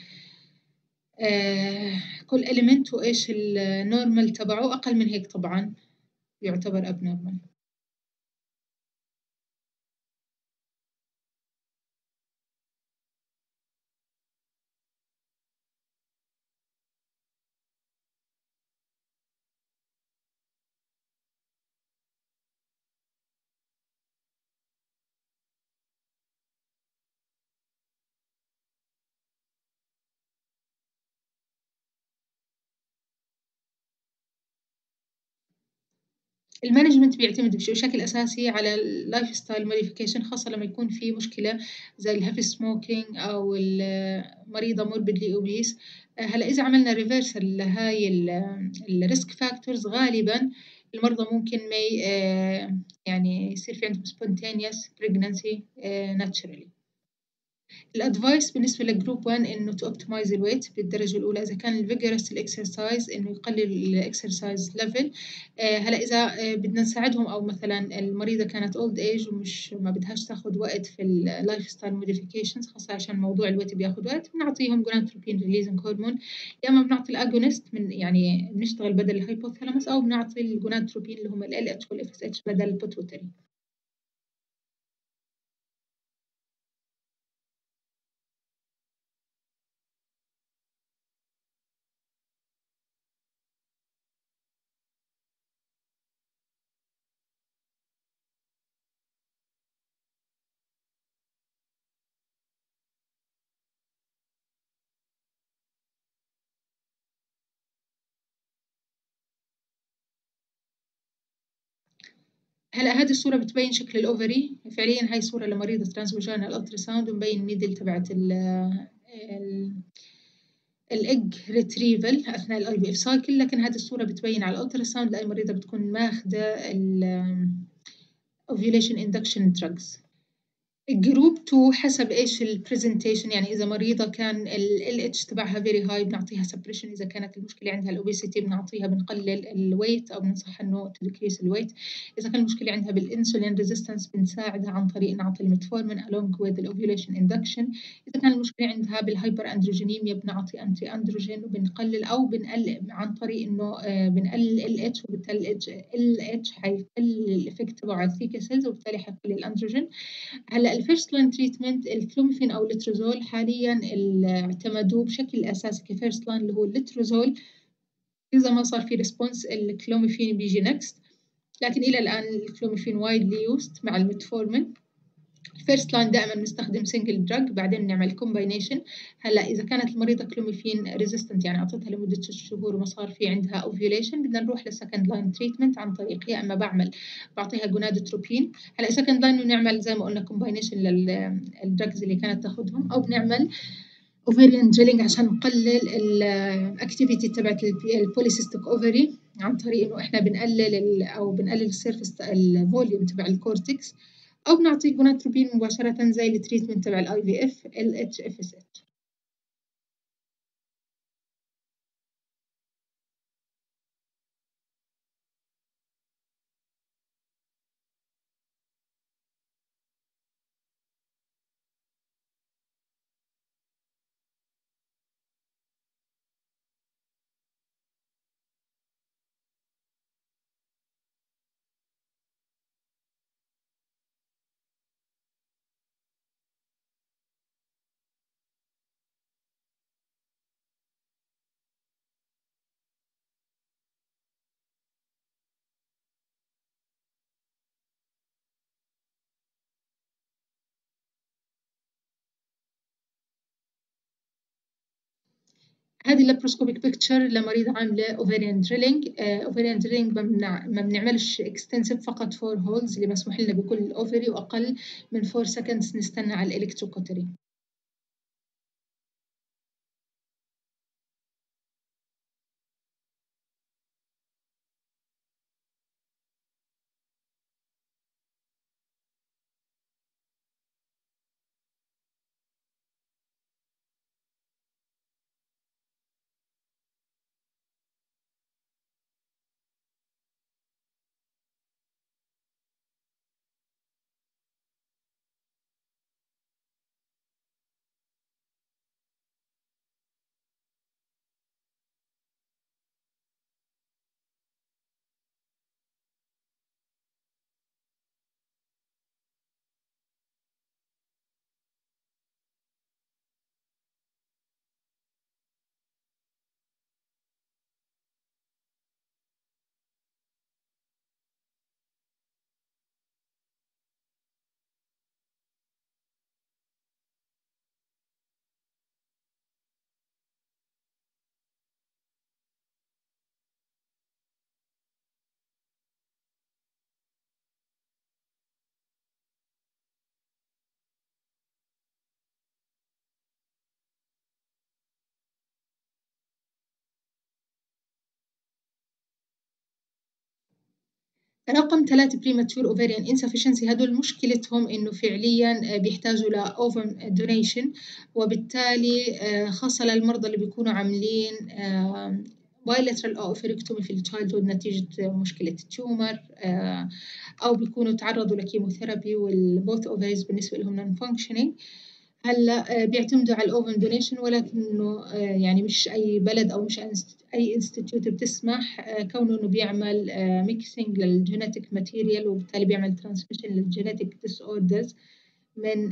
آه كل element وايش النورمال تبعه. اقل من هيك طبعا يعتبر abnormal. المانجمنت بيعتمد بشكل اساسي على اللايف ستايل موديفيكيشن، خاصه لما يكون في مشكله زي الهيفي سموكينج او المريضه موربيدلي اوبيس. هلا اذا عملنا ريفرسال لهاي الريسك فاكتورز غالبا المرضى ممكن ما يعني يصير في عندهم spontaneous pregnancy naturally. الادفايس بالنسبه لجروب واحد انه تو اوبتمايز الويت بالدرجه الاولى. اذا كان الفيجرس الاكسرسايز انه يقلل الاكسرسايز ليفل. آه هلا اذا آه بدنا نساعدهم او مثلا المريضه كانت اولد ايج ومش ما بدهاش تاخذ وقت في اللايف ستايل موديفيكيشنز خاصه عشان موضوع الويت بياخذ وقت، بنعطيهم جونادوتروبين ريليزنج هرمون، يا اما بنعطي الاجونست من يعني بنشتغل بدل الهايبوثالاموس او بنعطي الجونادوتروبين اللي هم ال ال اتش والاف اس اتش بدل البيتوتري. هلا هذه الصورة بتبين شكل الأوفري. فعليا هاي صورة لمريضة ترانسفاجينال التراساوند ومبين ميدل تبعت ال الايج ريتريفل اثناء الاي بي اف سايكل. لكن هذه الصورة بتبين على الالتراساوند لاي مريضة بتكون ماخذة الاوفيوليشن اندكشن دراجز. الجروب اتنين حسب ايش البرزنتيشن، يعني اذا مريضه كان ال اتش تبعها فيري هاي بنعطيها سبريشن، اذا كانت المشكله عندها الاوبيسيتي بنعطيها بنقلل الويت او بننصحها انه تدكريس الويت. اذا كان المشكله عندها بالانسولين ريزيستنس بنساعدها عن طريق نعطي الميتفورمين along with الاوفيوليشن اندكشن. اذا كان المشكله عندها بالهايبر اندروجينيميا بنعطي انتي اندروجين وبنقلل او بنقلل عن طريق انه بنقلل ال اتش، وبالتالي ال اتش حيقلل الايفكت تبعه على الثيكا سيلز وبالتالي حيقلل الاندروجين. هلا الفيرست لاين تريتمنت الكلوميفين او الليتروزول حاليا اعتمدوه بشكل اساسي كفيرست لاين اللي هو الليتروزول. اذا ما صار في ريسبونس الكلوميفين بيجي نكست، لكن الى الان الكلوميفين وايدلي يوست مع الميتفورمين. الفيرست لاين دائما بنستخدم سنجل دراج بعدين نعمل كومباينيشن. هلا اذا كانت المريضه كلوميفين ريزيستنت يعني اعطيتها لمده ست شهور وما صار في عندها اوفيوليشن بدنا نروح للسكند لاين تريتمنت عن طريق يا اما بعمل بعطيها جونادوتروبين. هلا سكند لاين بنعمل زي ما قلنا كومباينيشن للدراجز اللي كانت تاخذهم، او بنعمل اوفريان جيلينج عشان نقلل الاكتيفيتي تبعت البوليسيستيك اوفري عن طريق انه احنا بنقلل او بنقلل السيرفيس الفوليوم تبع الكورتكس. أو بنعطي جوناتروبين مباشرة زي التريتمنت تبع الاي في اف ال اتش اف اس اتش. هذه اللابروسكوبيك بيكتشر لمريضة عاملة اوفريان دريلينج. اوفريان دريلينج ما بنعملش اكستنسيف، فقط فور هولز اللي مسموح لنا بكل اوفري، واقل من فور سكندز نستنى على الالكتروكوتري. رقم ثلاثة premature ovarian insufficiency، هدول مشكلتهم إنه فعلياً بيحتاجوا ل ovum donation، وبالتالي خاصة للمرضى اللي بيكونوا عاملين bilateral oophorectomy في الchildhood نتيجة مشكلة التيومر، أو بيكونوا تعرضوا لكيموثيرابي والبوث ovaries بالنسبة لهم non functioning. هلا بيعتمدوا على الاوفن دونيشن، ولكنه يعني مش اي بلد او مش اي انستيتيوت بتسمح كونه انه بيعمل ميكسينج للجينيتيك ماتيريال، وبالتالي بيعمل ترانسميشن للجينيتيك ديس اوردرز من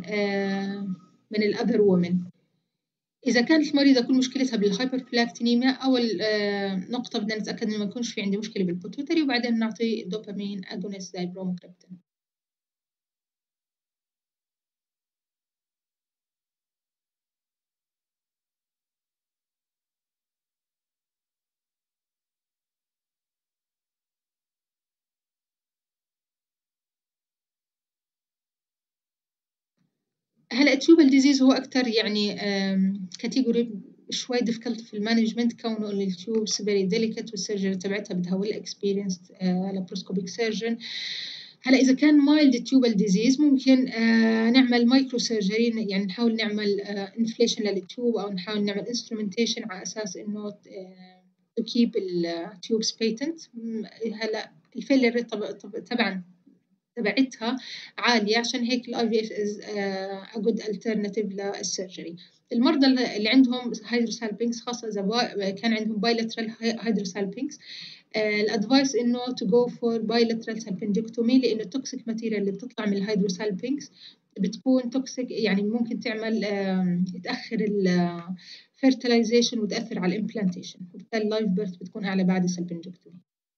من الاذر وومن. اذا كانت المريضه كل مشكلتها بالهايبربلاكتينيميا، اول نقطه بدنا نتاكد انه ما يكونش في عندي مشكله بالبيتوتري، وبعدين نعطي دوبامين اجونست زي بروموكريبتين. هلا التيوبال ديزيز هو اكثر يعني كاتيجوري شوي ديفيكلت في المانجمنت، كونه التيوبس فيري ديليكت، والسيرجري تبعتها بدها ويل اكسبيرينس لابروسكوبيك سيرجن. هلا اذا كان مايلد تيوبال ديزيز ممكن آه نعمل مايكرو سيرجري، يعني نحاول نعمل انفليشن آه للتيوب، او نحاول نعمل انسترومنتيشن على اساس انه تو كيب التيوبس بيتنت. هلا الفيلر ريت طبعا تبعتها عالية، عشان هيك الاي في اف از ا جود الترناتيف للسيرجري. المرضى اللي عندهم هيدروسالبينكس، خاصة إذا كان عندهم بايلاترال هيدروسالبينكس، الادفايس انه تو جو فور بايلاترال سالبنجكتومي، لانه التوكسيك ماتيريال اللي بتطلع من الهيدروسالبينكس بتكون توكسيك، يعني ممكن تعمل تاخر الفيرتلايزيشن وتاثر على الامبلانتيشن، وبالتالي اللايف بيرث بتكون اعلى بعد السالبنجكتومي.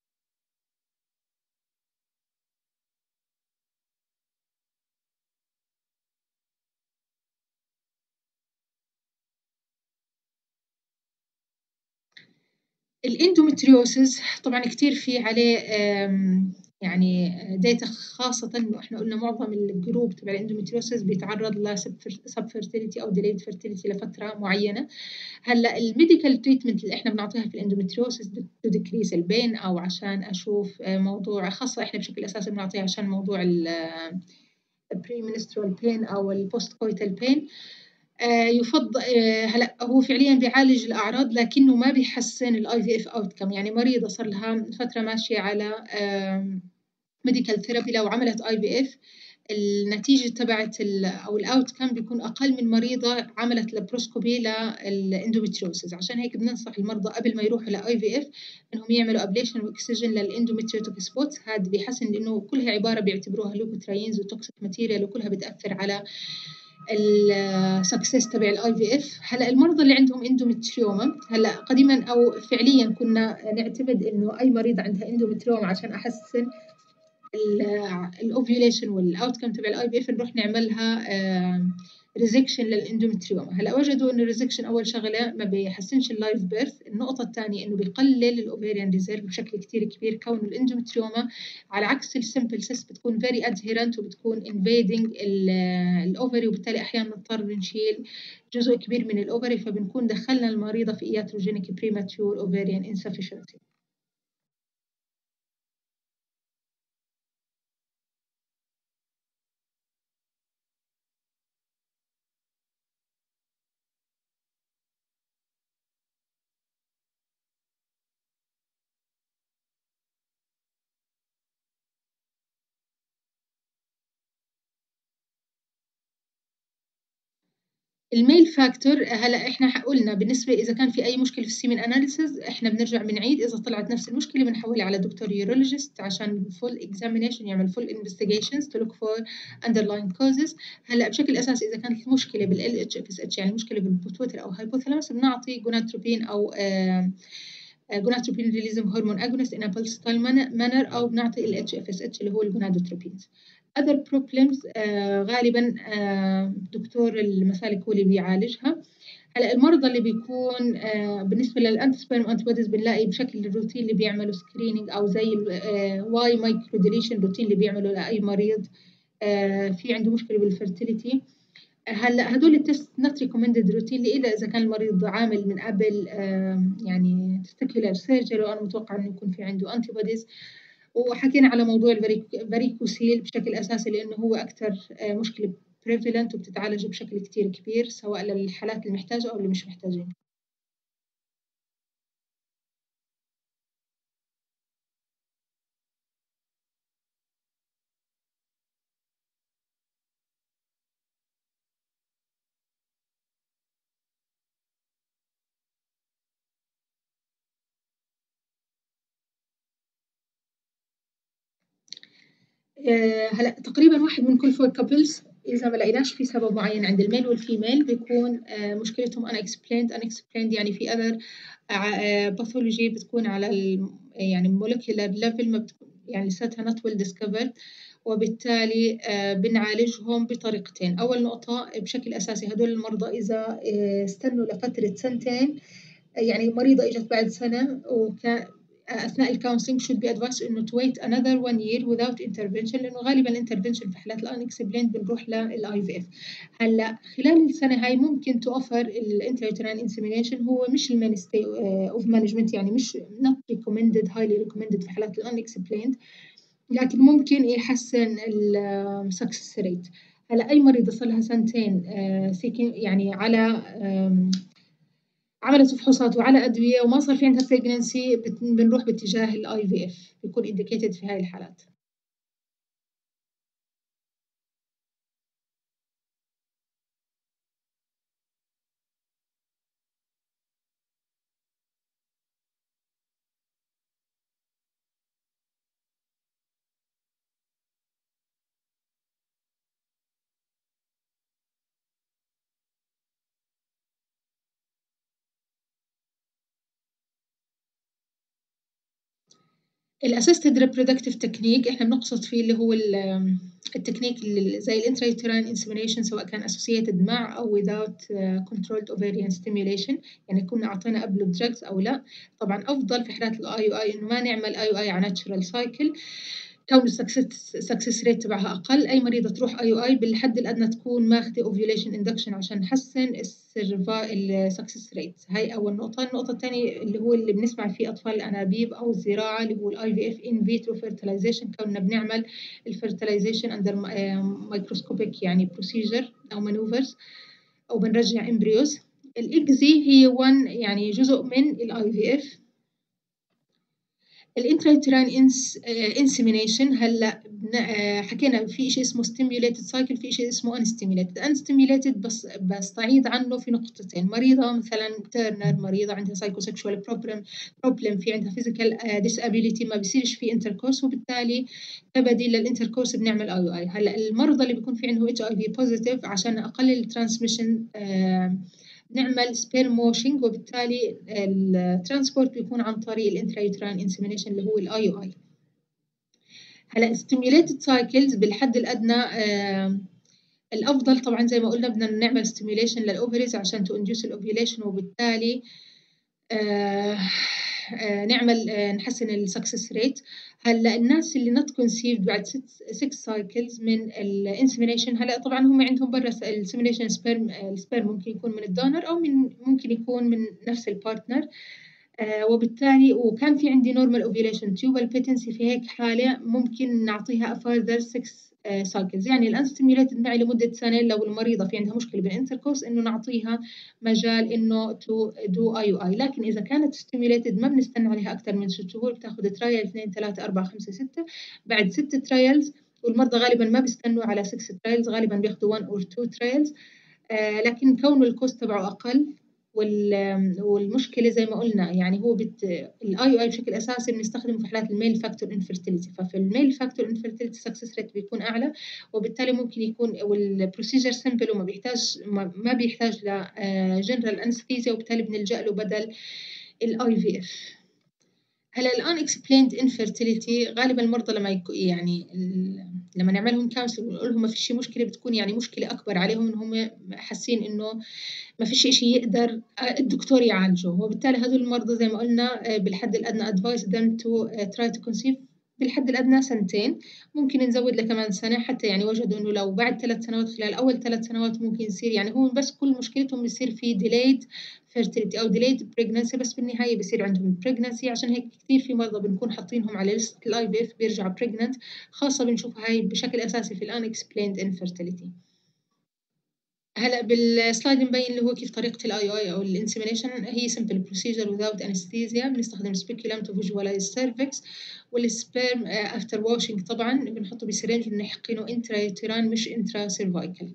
الاندومتريوسز طبعا كتير في عليه يعني داتا، خاصة انه احنا قلنا معظم الجروب تبع الاندومتريوسز بيتعرض لسب فيرتيليتي او ديليد فيرتيليتي لفترة معينة. هلا الميديكال تريتمنت اللي احنا بنعطيها في الاندومتريوسز تو ديكريس البين، او عشان اشوف موضوع، خاصة احنا بشكل اساسي بنعطيها عشان موضوع premenstrual pain أو ال postcoital pain. آه يفضل آه هلا هو فعليا بيعالج الأعراض لكنه ما بيحسن ال آي في إف outcome. يعني مريضة صار لها فترة ماشية على ميديكال ثيرابي، لو عملت آي في إف النتيجة تبعت أو الأوت كان بيكون أقل من مريضة عملت لابروسكوبي للإندوميتريوسيس. عشان هيك بننصح المرضى قبل ما يروحوا لآي في إف إنهم يعملوا أبليشن وإكسجين للإندوميتريوتيك سبوتس. هذا بيحسن لأنه كلها عبارة بيعتبروها لوكوتراينز وتوكسيك ماتيريال وكلها بتأثر على السكسس تبع الاي في اف. هلا المرضى اللي عندهم اندوميتريوما، هلا قديما او فعليا كنا نعتمد انه اي مريض عندها اندوميتريوما عشان احسن الاوفيوليشن والاوتكم تبع الاي بي اف نروح نعملها ريزكشن للاندوميتريوما. هلا وجدوا انه الريزكشن اول شغله ما بيحسنش اللايف بيرث. النقطه الثانيه انه بيقلل الاوفيريان ريزيرف بشكل كثير كبير، كون الاندوميتريوما على عكس السمبل سيست بتكون فيري ادهيرنت وبتكون انفيدنج الاوفري، وبالتالي احيانا نضطر نشيل جزء كبير من الاوفري، فبنكون دخلنا المريضه في iatrogenic premature ovarian insufficiency. الميل فاكتور، هلا احنا قلنا بالنسبه اذا كان في اي مشكله في السيمن اناليسيز احنا بنرجع بنعيد، اذا طلعت نفس المشكله بنحولها على دكتور يورولوجيست عشان فول اكزامينيشن يعمل فول انفستيجيشنز تو لوك فور اندرلاين كوزز. هلا بشكل اساسي اذا كانت المشكله بالال اتش اف اس اتش يعني المشكله بالبوتوتر او هايبوثالاموس بنعطي جوناتروبين او جوناتروبين ريليزنج هرمون اجونست ان pulsatile مانر، او بنعطي ال اتش اف اس اتش اللي هو الجونادوتروبينز. other problems آه غالبا آه دكتور المسالك هو اللي بيعالجها. هلا المرضى اللي بيكون آه بالنسبه للانتسبيرم انتيبوديز بنلاقي بشكل الروتين اللي بيعملوا سكرينينج او زي واي مايكرو ديليشن روتين اللي بيعملوا لاي مريض آه في عنده مشكله بالفرتيليتي. هلا هدول التست نوت ريكومندد روتين الا اذا كان المريض عامل من قبل آه يعني تستيكولار سيرجري وانا متوقع انه يكون في عنده انتيبوديز. وحكينا على موضوع الفاريكوسيل بشكل أساسي لأنه هو أكثر مشكلة بريفالنت وبتتعالج بشكل كتير كبير سواء للحالات المحتاجة أو اللي مش محتاجين. هلا تقريبا واحد من كل فور كابلز إذا ما لقيناش في سبب معين عند الميل والفيميل بيكون مشكلتهم unexplained unexplained يعني في other باثولوجي بتكون على ال يعني molecular level ما بتكون يعني لساتها not well discovered، وبالتالي بنعالجهم بطريقتين. أول نقطة بشكل أساسي هدول المرضى إذا استنوا لفترة سنتين، يعني مريضة إجت بعد سنة وكان أثناء الكونسلنج should be advised إنه to wait another one year without intervention، لأنه غالبا الانترفنشن في حالات الانكسبليند بنروح للاي في اف. هلا خلال السنة هاي ممكن توفر الانتريوترين انسيمينيشن، هو مش المين ستي اوف مانجمنت يعني مش not recommended highly recommended في حالات الانكسبليند، لكن ممكن يحسن السكسس ريت. هلا أي مريضة صار لها سنتين سيكين يعني على عملت فحوصات وعلى أدوية وما صار في عندها pregnancy بنروح باتجاه ال آي في إف بيكون indicated في هاي الحالات. الاسيستد ريبرودكتيف تكنيك احنا بنقصد فيه اللي هو التكنيك اللي زي الانتريوترين انسيمينيشن سواء كان اسوسييتد مع او without controlled ovarian stimulation، يعني كنا اعطينا قبله دراجز او لا. طبعا افضل في حالات الاي يو اي انه ما نعمل اي يو اي على ناتشرال سايكل، كون السكسس سكسس ريت تبعها اقل، اي مريضه تروح اي او اي بالحد الادنى تكون ماخذه اوفيوليشن اندكشن عشان نحسن السيرفا السكسس ريت. هاي اول نقطه. النقطه الثانيه اللي هو اللي بنسمع فيه اطفال الانابيب او الزراعه اللي هو الاي في اف ان فيترو فيرتلايزيشن، كوننا بنعمل الفيرتلايزيشن اندر مايكروسكوبيك يعني بروسيجر او مانوفرز، او بنرجع امبريوز. الاكزي هي وان يعني جزء من الاي في اف. الانترايترين انسيمينيشن هلا حكينا في شيء اسمه ستيميوليتد سايكل، في شيء اسمه ان ستيميوليتد. ان ستيميوليتد بس بستعيد عنه في نقطتين. مريضه مثلا تيرنر، مريضه عندها سايكوسيكشوال بروبلم بروبلم في عندها فيزيكال ديسابيليتي، ما بيصيرش في انتركورس، وبالتالي كبديل للانتركورس بنعمل اي او اي. هلا المرضى اللي بيكون في عندهم اتش اي في بوزيتيف عشان اقلل الترانسميشن نعمل سبيرم واشنج، وبالتالي الترانسبورت بيكون عن طريق الانترايوتراين انسيمينيشن اللي هو الاي او اي. هلا ستيميوليتد سايكلز بالحد الادنى آه الافضل طبعا زي ما قلنا بدنا نعمل ستيميوليشن للاوفريز عشان تو انديوس الاوفيوليشن، وبالتالي آه آه نعمل آه نحسن السكسس ريت. هلا الناس اللي نوت كونسيفد بعد ست سايكلز من الانسيمينيشن، هلا طبعا هم عندهم برا السيمينيشن سبيرم، السبيرم ممكن يكون من الدونر او من ممكن يكون من نفس البارتنر، آه وبالتالي وكان في عندي نورمال اوفيوليشن تيوبال بيتنسي، في هيك حاله ممكن نعطيها فurther ستة سايكلز. يعني الانستيميوليتد معي لمده سنه لو المريضه في عندها مشكله بالانتركورس انه نعطيها مجال انه تو دو اي او اي. لكن اذا كانت ستيميوليتد ما بنستنى عليها اكثر من ست شهور، بتاخذ ترايل اثنين ثلاثه اربعه خمسه سته. بعد ست ترايلز، والمرضى غالبا ما بيستنوا على ستة ترايلز، غالبا بياخذوا واحد او اثنين ترايلز. آه لكن كونه الكوست تبعه اقل، والمشكله زي ما قلنا يعني هو بت الاي او اي بشكل اساسي بنستخدمه في حالات الميل فاكتور انفيرتيليتي، ففي الميل فاكتور انفيرتيليتي سكسس ريت بيكون اعلى، وبالتالي ممكن يكون والبروسيجر سمبل وما بيحتاج ما بيحتاج لجنرال انستيزيا، وبالتالي بنلجا له بدل الاي في اف. هلا الان اكسبليند انفيرتيليتي غالبا المرضى لما يكو يعني لما نعملهم كونسل ونقول لهم ما فيش مشكله، بتكون يعني مشكله اكبر عليهم ان هم حاسين انه ما فيش شيء يقدر الدكتور يعالجه، وبالتالي هذول المرضى زي ما قلنا بالحد الادنى advise them to try to conceive بالحد الادنى سنتين، ممكن نزود لكمان سنه حتى يعني وجدوا انه لو بعد ثلاث سنوات خلال اول ثلاث سنوات ممكن يصير، يعني هو بس كل مشكلتهم بيصير في delayed fertility او delayed pregnancy، بس بالنهايه بيصير عندهم pregnancy. عشان هيك كثير في مرضى بنكون حاطينهم على لسته الاي في اف بيرجعوا pregnant، خاصه بنشوفها هاي بشكل اساسي في الان explained infertility. هلا بالسلايد مبين اللي هو كيف طريقه الاي او اي او الانسيمينيشن. هي سمبل بروسيجر without anesthesia، بنستخدم سبيكولم تو فيجواليز سيرفكس، والسبيرم افتر واشنج طبعا بنحطه بسرنج بنحقنه انترا يوتيران مش انترا سيرفايكال.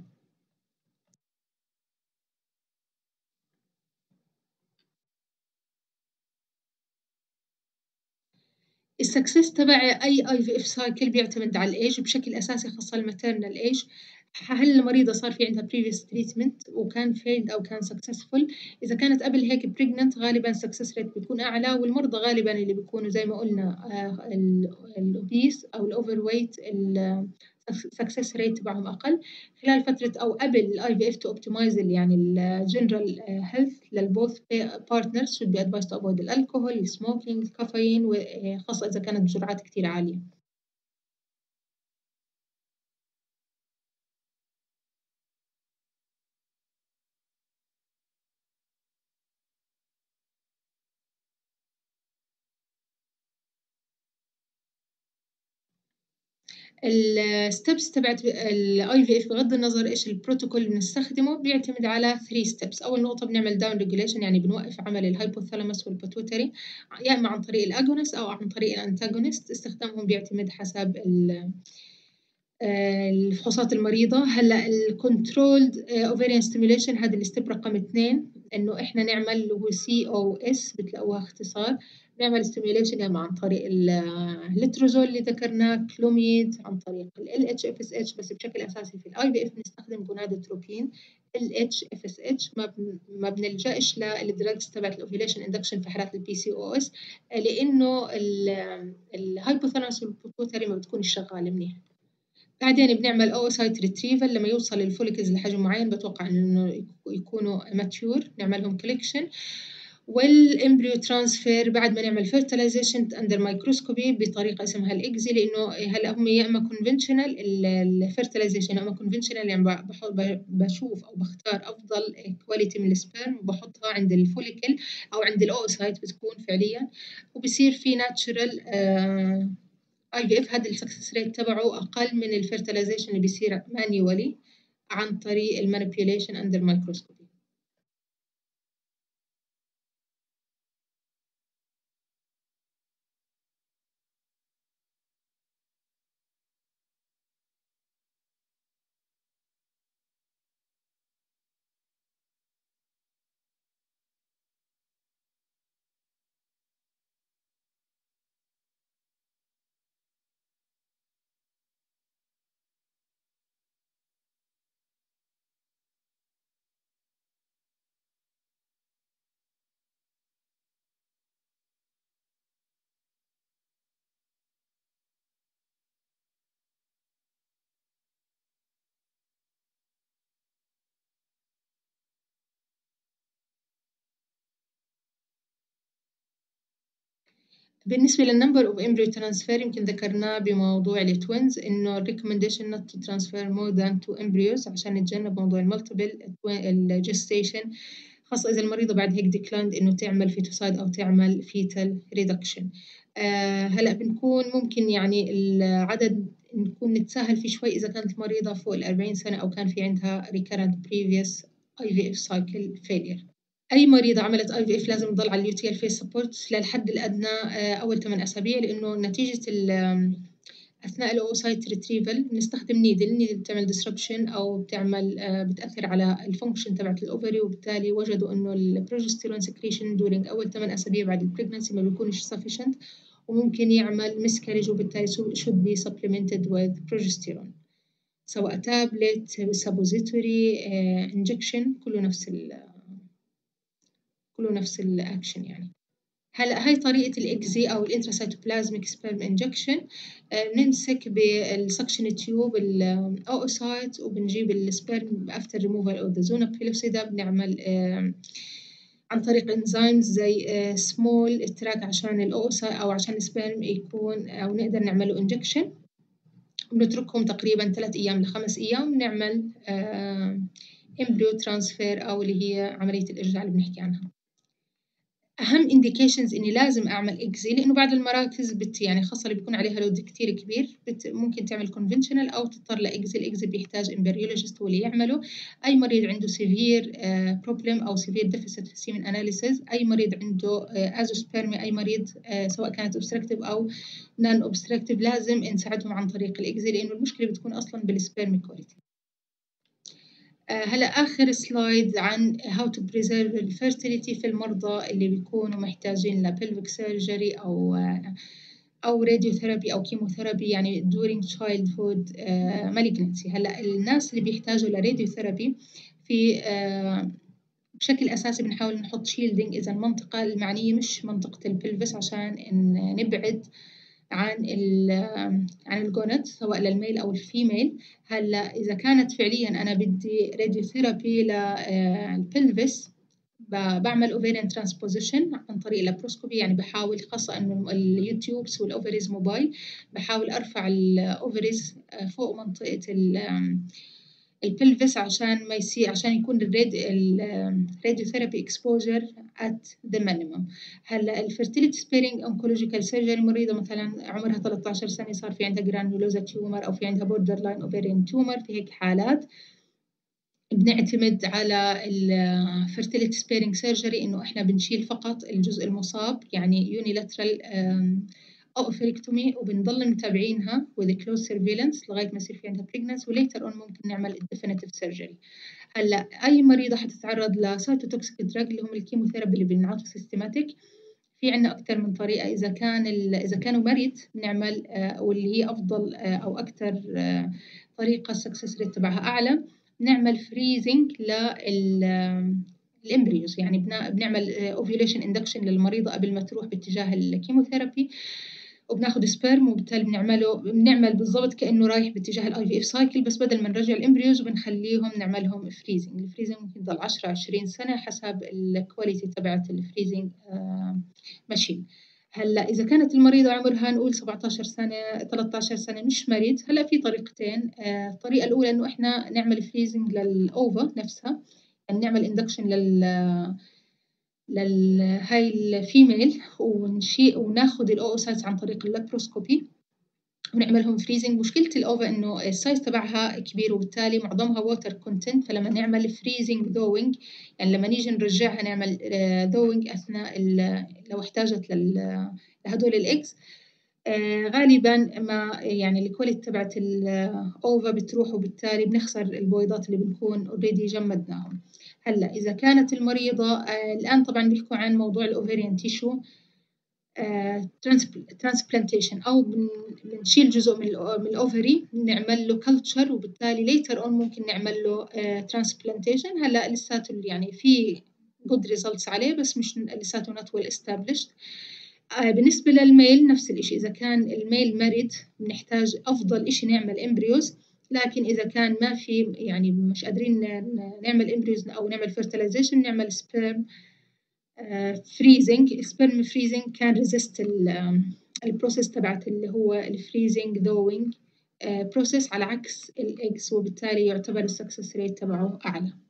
السكسس تبع اي اي في اف سايكل بيعتمد على الايج بشكل اساسي، خاصه الماتيرنال ايج. هل المريضه صار في عندها previous treatment وكان failed او كان successful؟ اذا كانت قبل هيك pregnant غالبا success rate بيكون اعلى، والمرضى غالبا اللي بيكونوا زي ما قلنا الاوبيس او الاوفر ويت السكسس ريت تبعهم اقل. خلال فتره او قبل الاي في اف تو اوبتمايز يعني الجنرال هيلث للبوث بارتنرز should be advised to avoid الكحول، السموكينج، الكافيين، وخاصه اذا كانت بجرعات كثير عاليه. الستبس تبعت الاي في اف بغض النظر ايش البروتوكول اللي بنستخدمه بيعتمد على ثلاث ستبس. اول نقطه بنعمل داون ريجوليشن، يعني بنوقف عمل الهايبوثالاموس والبيتويتري، يا اما عن طريق الاجونست او عن طريق الانتاجونست، استخدامهم بيعتمد حسب الفحوصات المريضه. هلا الكنترولد اوفيريان ستيميوليشن هذا الستيب رقم اثنين، انه احنا نعمل اللي هو سي او اس بتلاقوها اختصار، نعمل ستيميوليشن يا اما عن طريق الليتروزول اللي ذكرناه، كلوميد، عن طريق ال اتش اف اس اتش، بس بشكل اساسي في الاي في اف بنستخدم جونادوتروبين ال اتش اف اس اتش، ما ما بنلجاش للدراجز تبعت الاوفيليشن اندكشن في حالات البي سي او اس، لانه الهايبوثالاموس والبيتويتري ما بتكونش شغاله منيح. بعدين بنعمل اوسايت ريتريفل لما يوصل الفوليكلز لحجم معين، بتوقع انه يكونوا ماتيور، نعملهم كوليكشن، والإمبريو ترانسفير بعد ما نعمل fertilization under microscopy بطريقة اسمها الإكزي، لأنه هلا هم يا إما conventional الفيرتلايزيشن، يا إما conventional يعني بحط بشوف أو بختار أفضل كواليتي من السبرم وبحطها عند الفوليكل أو عند الأوسايت بتكون فعليا، وبصير في ناتشرال اي في اف. هذا السكسس ريت تبعه أقل من الفيرتلايزيشن اللي بيصير مانيوالي عن طريق المانيبيوليشن اندر مايكروسكوبي. بالنسبة للنمبر اوف امبريو ترانسفير يمكن ذكرناه بموضوع التوينز، انه الريكومنديشن not to transfer more than two embryos عشان نتجنب موضوع المالتيبل الجستيشن، خاصة إذا المريضة بعد هيك ديكلايند إنه تعمل فيتوسايد أو تعمل فيتال ريدكشن. آه هلا بنكون ممكن يعني العدد نكون نتساهل فيه شوي إذا كانت المريضة فوق الأربعين سنة أو كان في عندها recurrent previous آي في إف cycle failure. أي مريضة عملت آي في إف لازم تضل على اليو تي ال فيس سبورت للحد الأدنى أول ثمان أسابيع، لأنه نتيجة أثناء الأوسايت ريتريفل بنستخدم نيدل، نيدل بتعمل ديسربشن أو بتعمل بتأثر على الفانكشن تبعت الأوفري، وبالتالي وجدوا إنه البروجستيرون سكريشن دورينج أول ثمان أسابيع بعد البريجنسي ما بيكونش sufficient وممكن يعمل مسكريج، وبالتالي should be supplemented with progesterone سواء تابلت سابوزيتوري انجكشن، كله نفس ال كله نفس الأكشن يعني. هلا هاي طريقة الإكزي أو الانتراسيتوبلازميك سبرم انجكشن، بنمسك بالسكشن تيوب الأوسايت وبنجيب السبرم افتر ريموفال أو ذا زونا بيلوسيدا، بنعمل عن طريق انزيمز زي سمول تراك عشان الأوسايت أو عشان السبرم يكون أو نقدر نعمله انجكشن، بنتركهم تقريبا ثلاث أيام لخمس أيام، بنعمل امبريو ترانسفير أو اللي هي عملية الإرجاع اللي بنحكي عنها. أهم indications إني لازم أعمل إكزي، لأنه بعض المراكز بت يعني خاصة اللي بيكون عليها لود كتير كبير بت ممكن تعمل conventional أو تضطر لإكزي. الإكزي بيحتاج إمبريولوجيست هو اللي يعمله. أي مريض عنده severe uh, problem أو severe deficit في semen analysis، أي مريض عنده uh, azoospermia، أي مريض uh, سواء كانت obstructive أو non obstructive لازم نساعدهم عن طريق الإكزي، لأنه المشكلة بتكون أصلاً بالسبرم كواليتي. هلا آخر سلايد عن how to preserve الفيرتيليتي في المرضى اللي بيكونوا محتاجين لبلفيك سيرجري أو أو راديوثيرابي أو كيموثيرابي يعني during childhood malignancy. هلا الناس اللي بيحتاجوا لراديوثيرابي في بشكل أساسي بنحاول نحط شيلدينج إذا المنطقة المعنية مش منطقة البلفس عشان نبعد عن ال عن الجونت سواء للميل أو الفيميل. هلا إذا كانت فعلياً أنا بدي راديوثيرابي للبلفس بعمل اوفيريان ترانسبوزيشن عن طريق اللابروسكوبي، يعني بحاول خاصة إنه اليوتيوبس والأوفريز موبايل بحاول أرفع الأوفريز فوق منطقة البلفس عشان ما يصير عشان يكون الريد الراديوثيرابي اكسبوجر ات ذا مينيمم. هلا الفيرتيليتي سبيرنج اونكولوجيكال سيرجري، مريضه مثلا عمرها ثلاثة عشر سنه صار في عندها جرانيولوزا تيومر او في عندها بوردر لاين اوفرين تيومر، في هيك حالات بنعتمد على الفيرتيليتي سبيرنج سيرجري انه احنا بنشيل فقط الجزء المصاب يعني يونيلاترال اوفريكتومي، وبنضل متابعينها with close surveillance لغايه ما يصير في عندها pregnancy، وليتر اون ممكن نعمل الديفينيتيف سيرجري. هلا اي مريضه حتتعرض لسايتوتوكسيك دراج اللي هم الكيموثيرابي اللي بنعطوا سيستماتيك، في عندنا اكثر من طريقه. اذا كان اذا كانوا مريض بنعمل واللي هي افضل او اكثر طريقه السكسس ريت تبعها اعلى، نعمل فريزنج لل الامبريوز، يعني بنعمل اوفيوليشن اندكشن للمريضه قبل ما تروح باتجاه الكيموثيرابي، وبناخد سبرم وبالتالي بنعمله بنعمل بالضبط كأنه رايح باتجاه الاي في اف سايكل، بس بدل ما نرجع الامبريوز وبنخليهم نعملهم فريزنج. الفريزنج ممكن يضل عشرة عشرين سنة حسب الكواليتي تبعت الفريزنج ماشين. هلا إذا كانت المريضة عمرها نقول سبعتاشر سنة ثلاثة عشر سنة مش مريض، هلا في طريقتين. آه، الطريقة الأولى إنه إحنا نعمل فريزنج للأوفا نفسها، يعني نعمل إندكشن لل لل هاي الفيميل ونشيء وناخد الأوسايتس عن طريق اللابروسكوبي ونعملهم فريزنج. مشكلة الأوفا إنه السايز تبعها كبير وبالتالي معظمها ووتر كونتنت، فلما نعمل فريزنج دوينج يعني لما نيجي نرجعها نعمل دوينج أثناء لو احتاجت لهدول الإكس آه غالبا ما يعني الكواليتي تبعت الأوفا بتروح وبالتالي بنخسر البويضات اللي بنكون اوريدي جمدناهم. هلا إذا كانت المريضة آه الآن طبعا بيحكوا عن موضوع الأوفريان تيشو ترانسبلانتيشن او بنشيل جزء من من الاوفري بنعمل له كلتشر وبالتالي ليتر اون ممكن نعمل له ترانسبلانتيشن. هلا لساته يعني في جود ريزلتس عليه بس مش لساته نوت ويل استابليشد. بالنسبه للميل نفس الشيء، اذا كان الميل مريض بنحتاج افضل شيء نعمل امبريوز، لكن اذا كان ما في يعني مش قادرين نعمل امبريوز او نعمل فيرتلايزيشن نعمل سبيرم فريزنج. السبرم فريزنج كان ريزيست البروسيس تبعت اللي هو الفريزنج دوينج بروسيس على عكس الاكس، وبالتالي يعتبر السكسس ريت تبعه اعلى.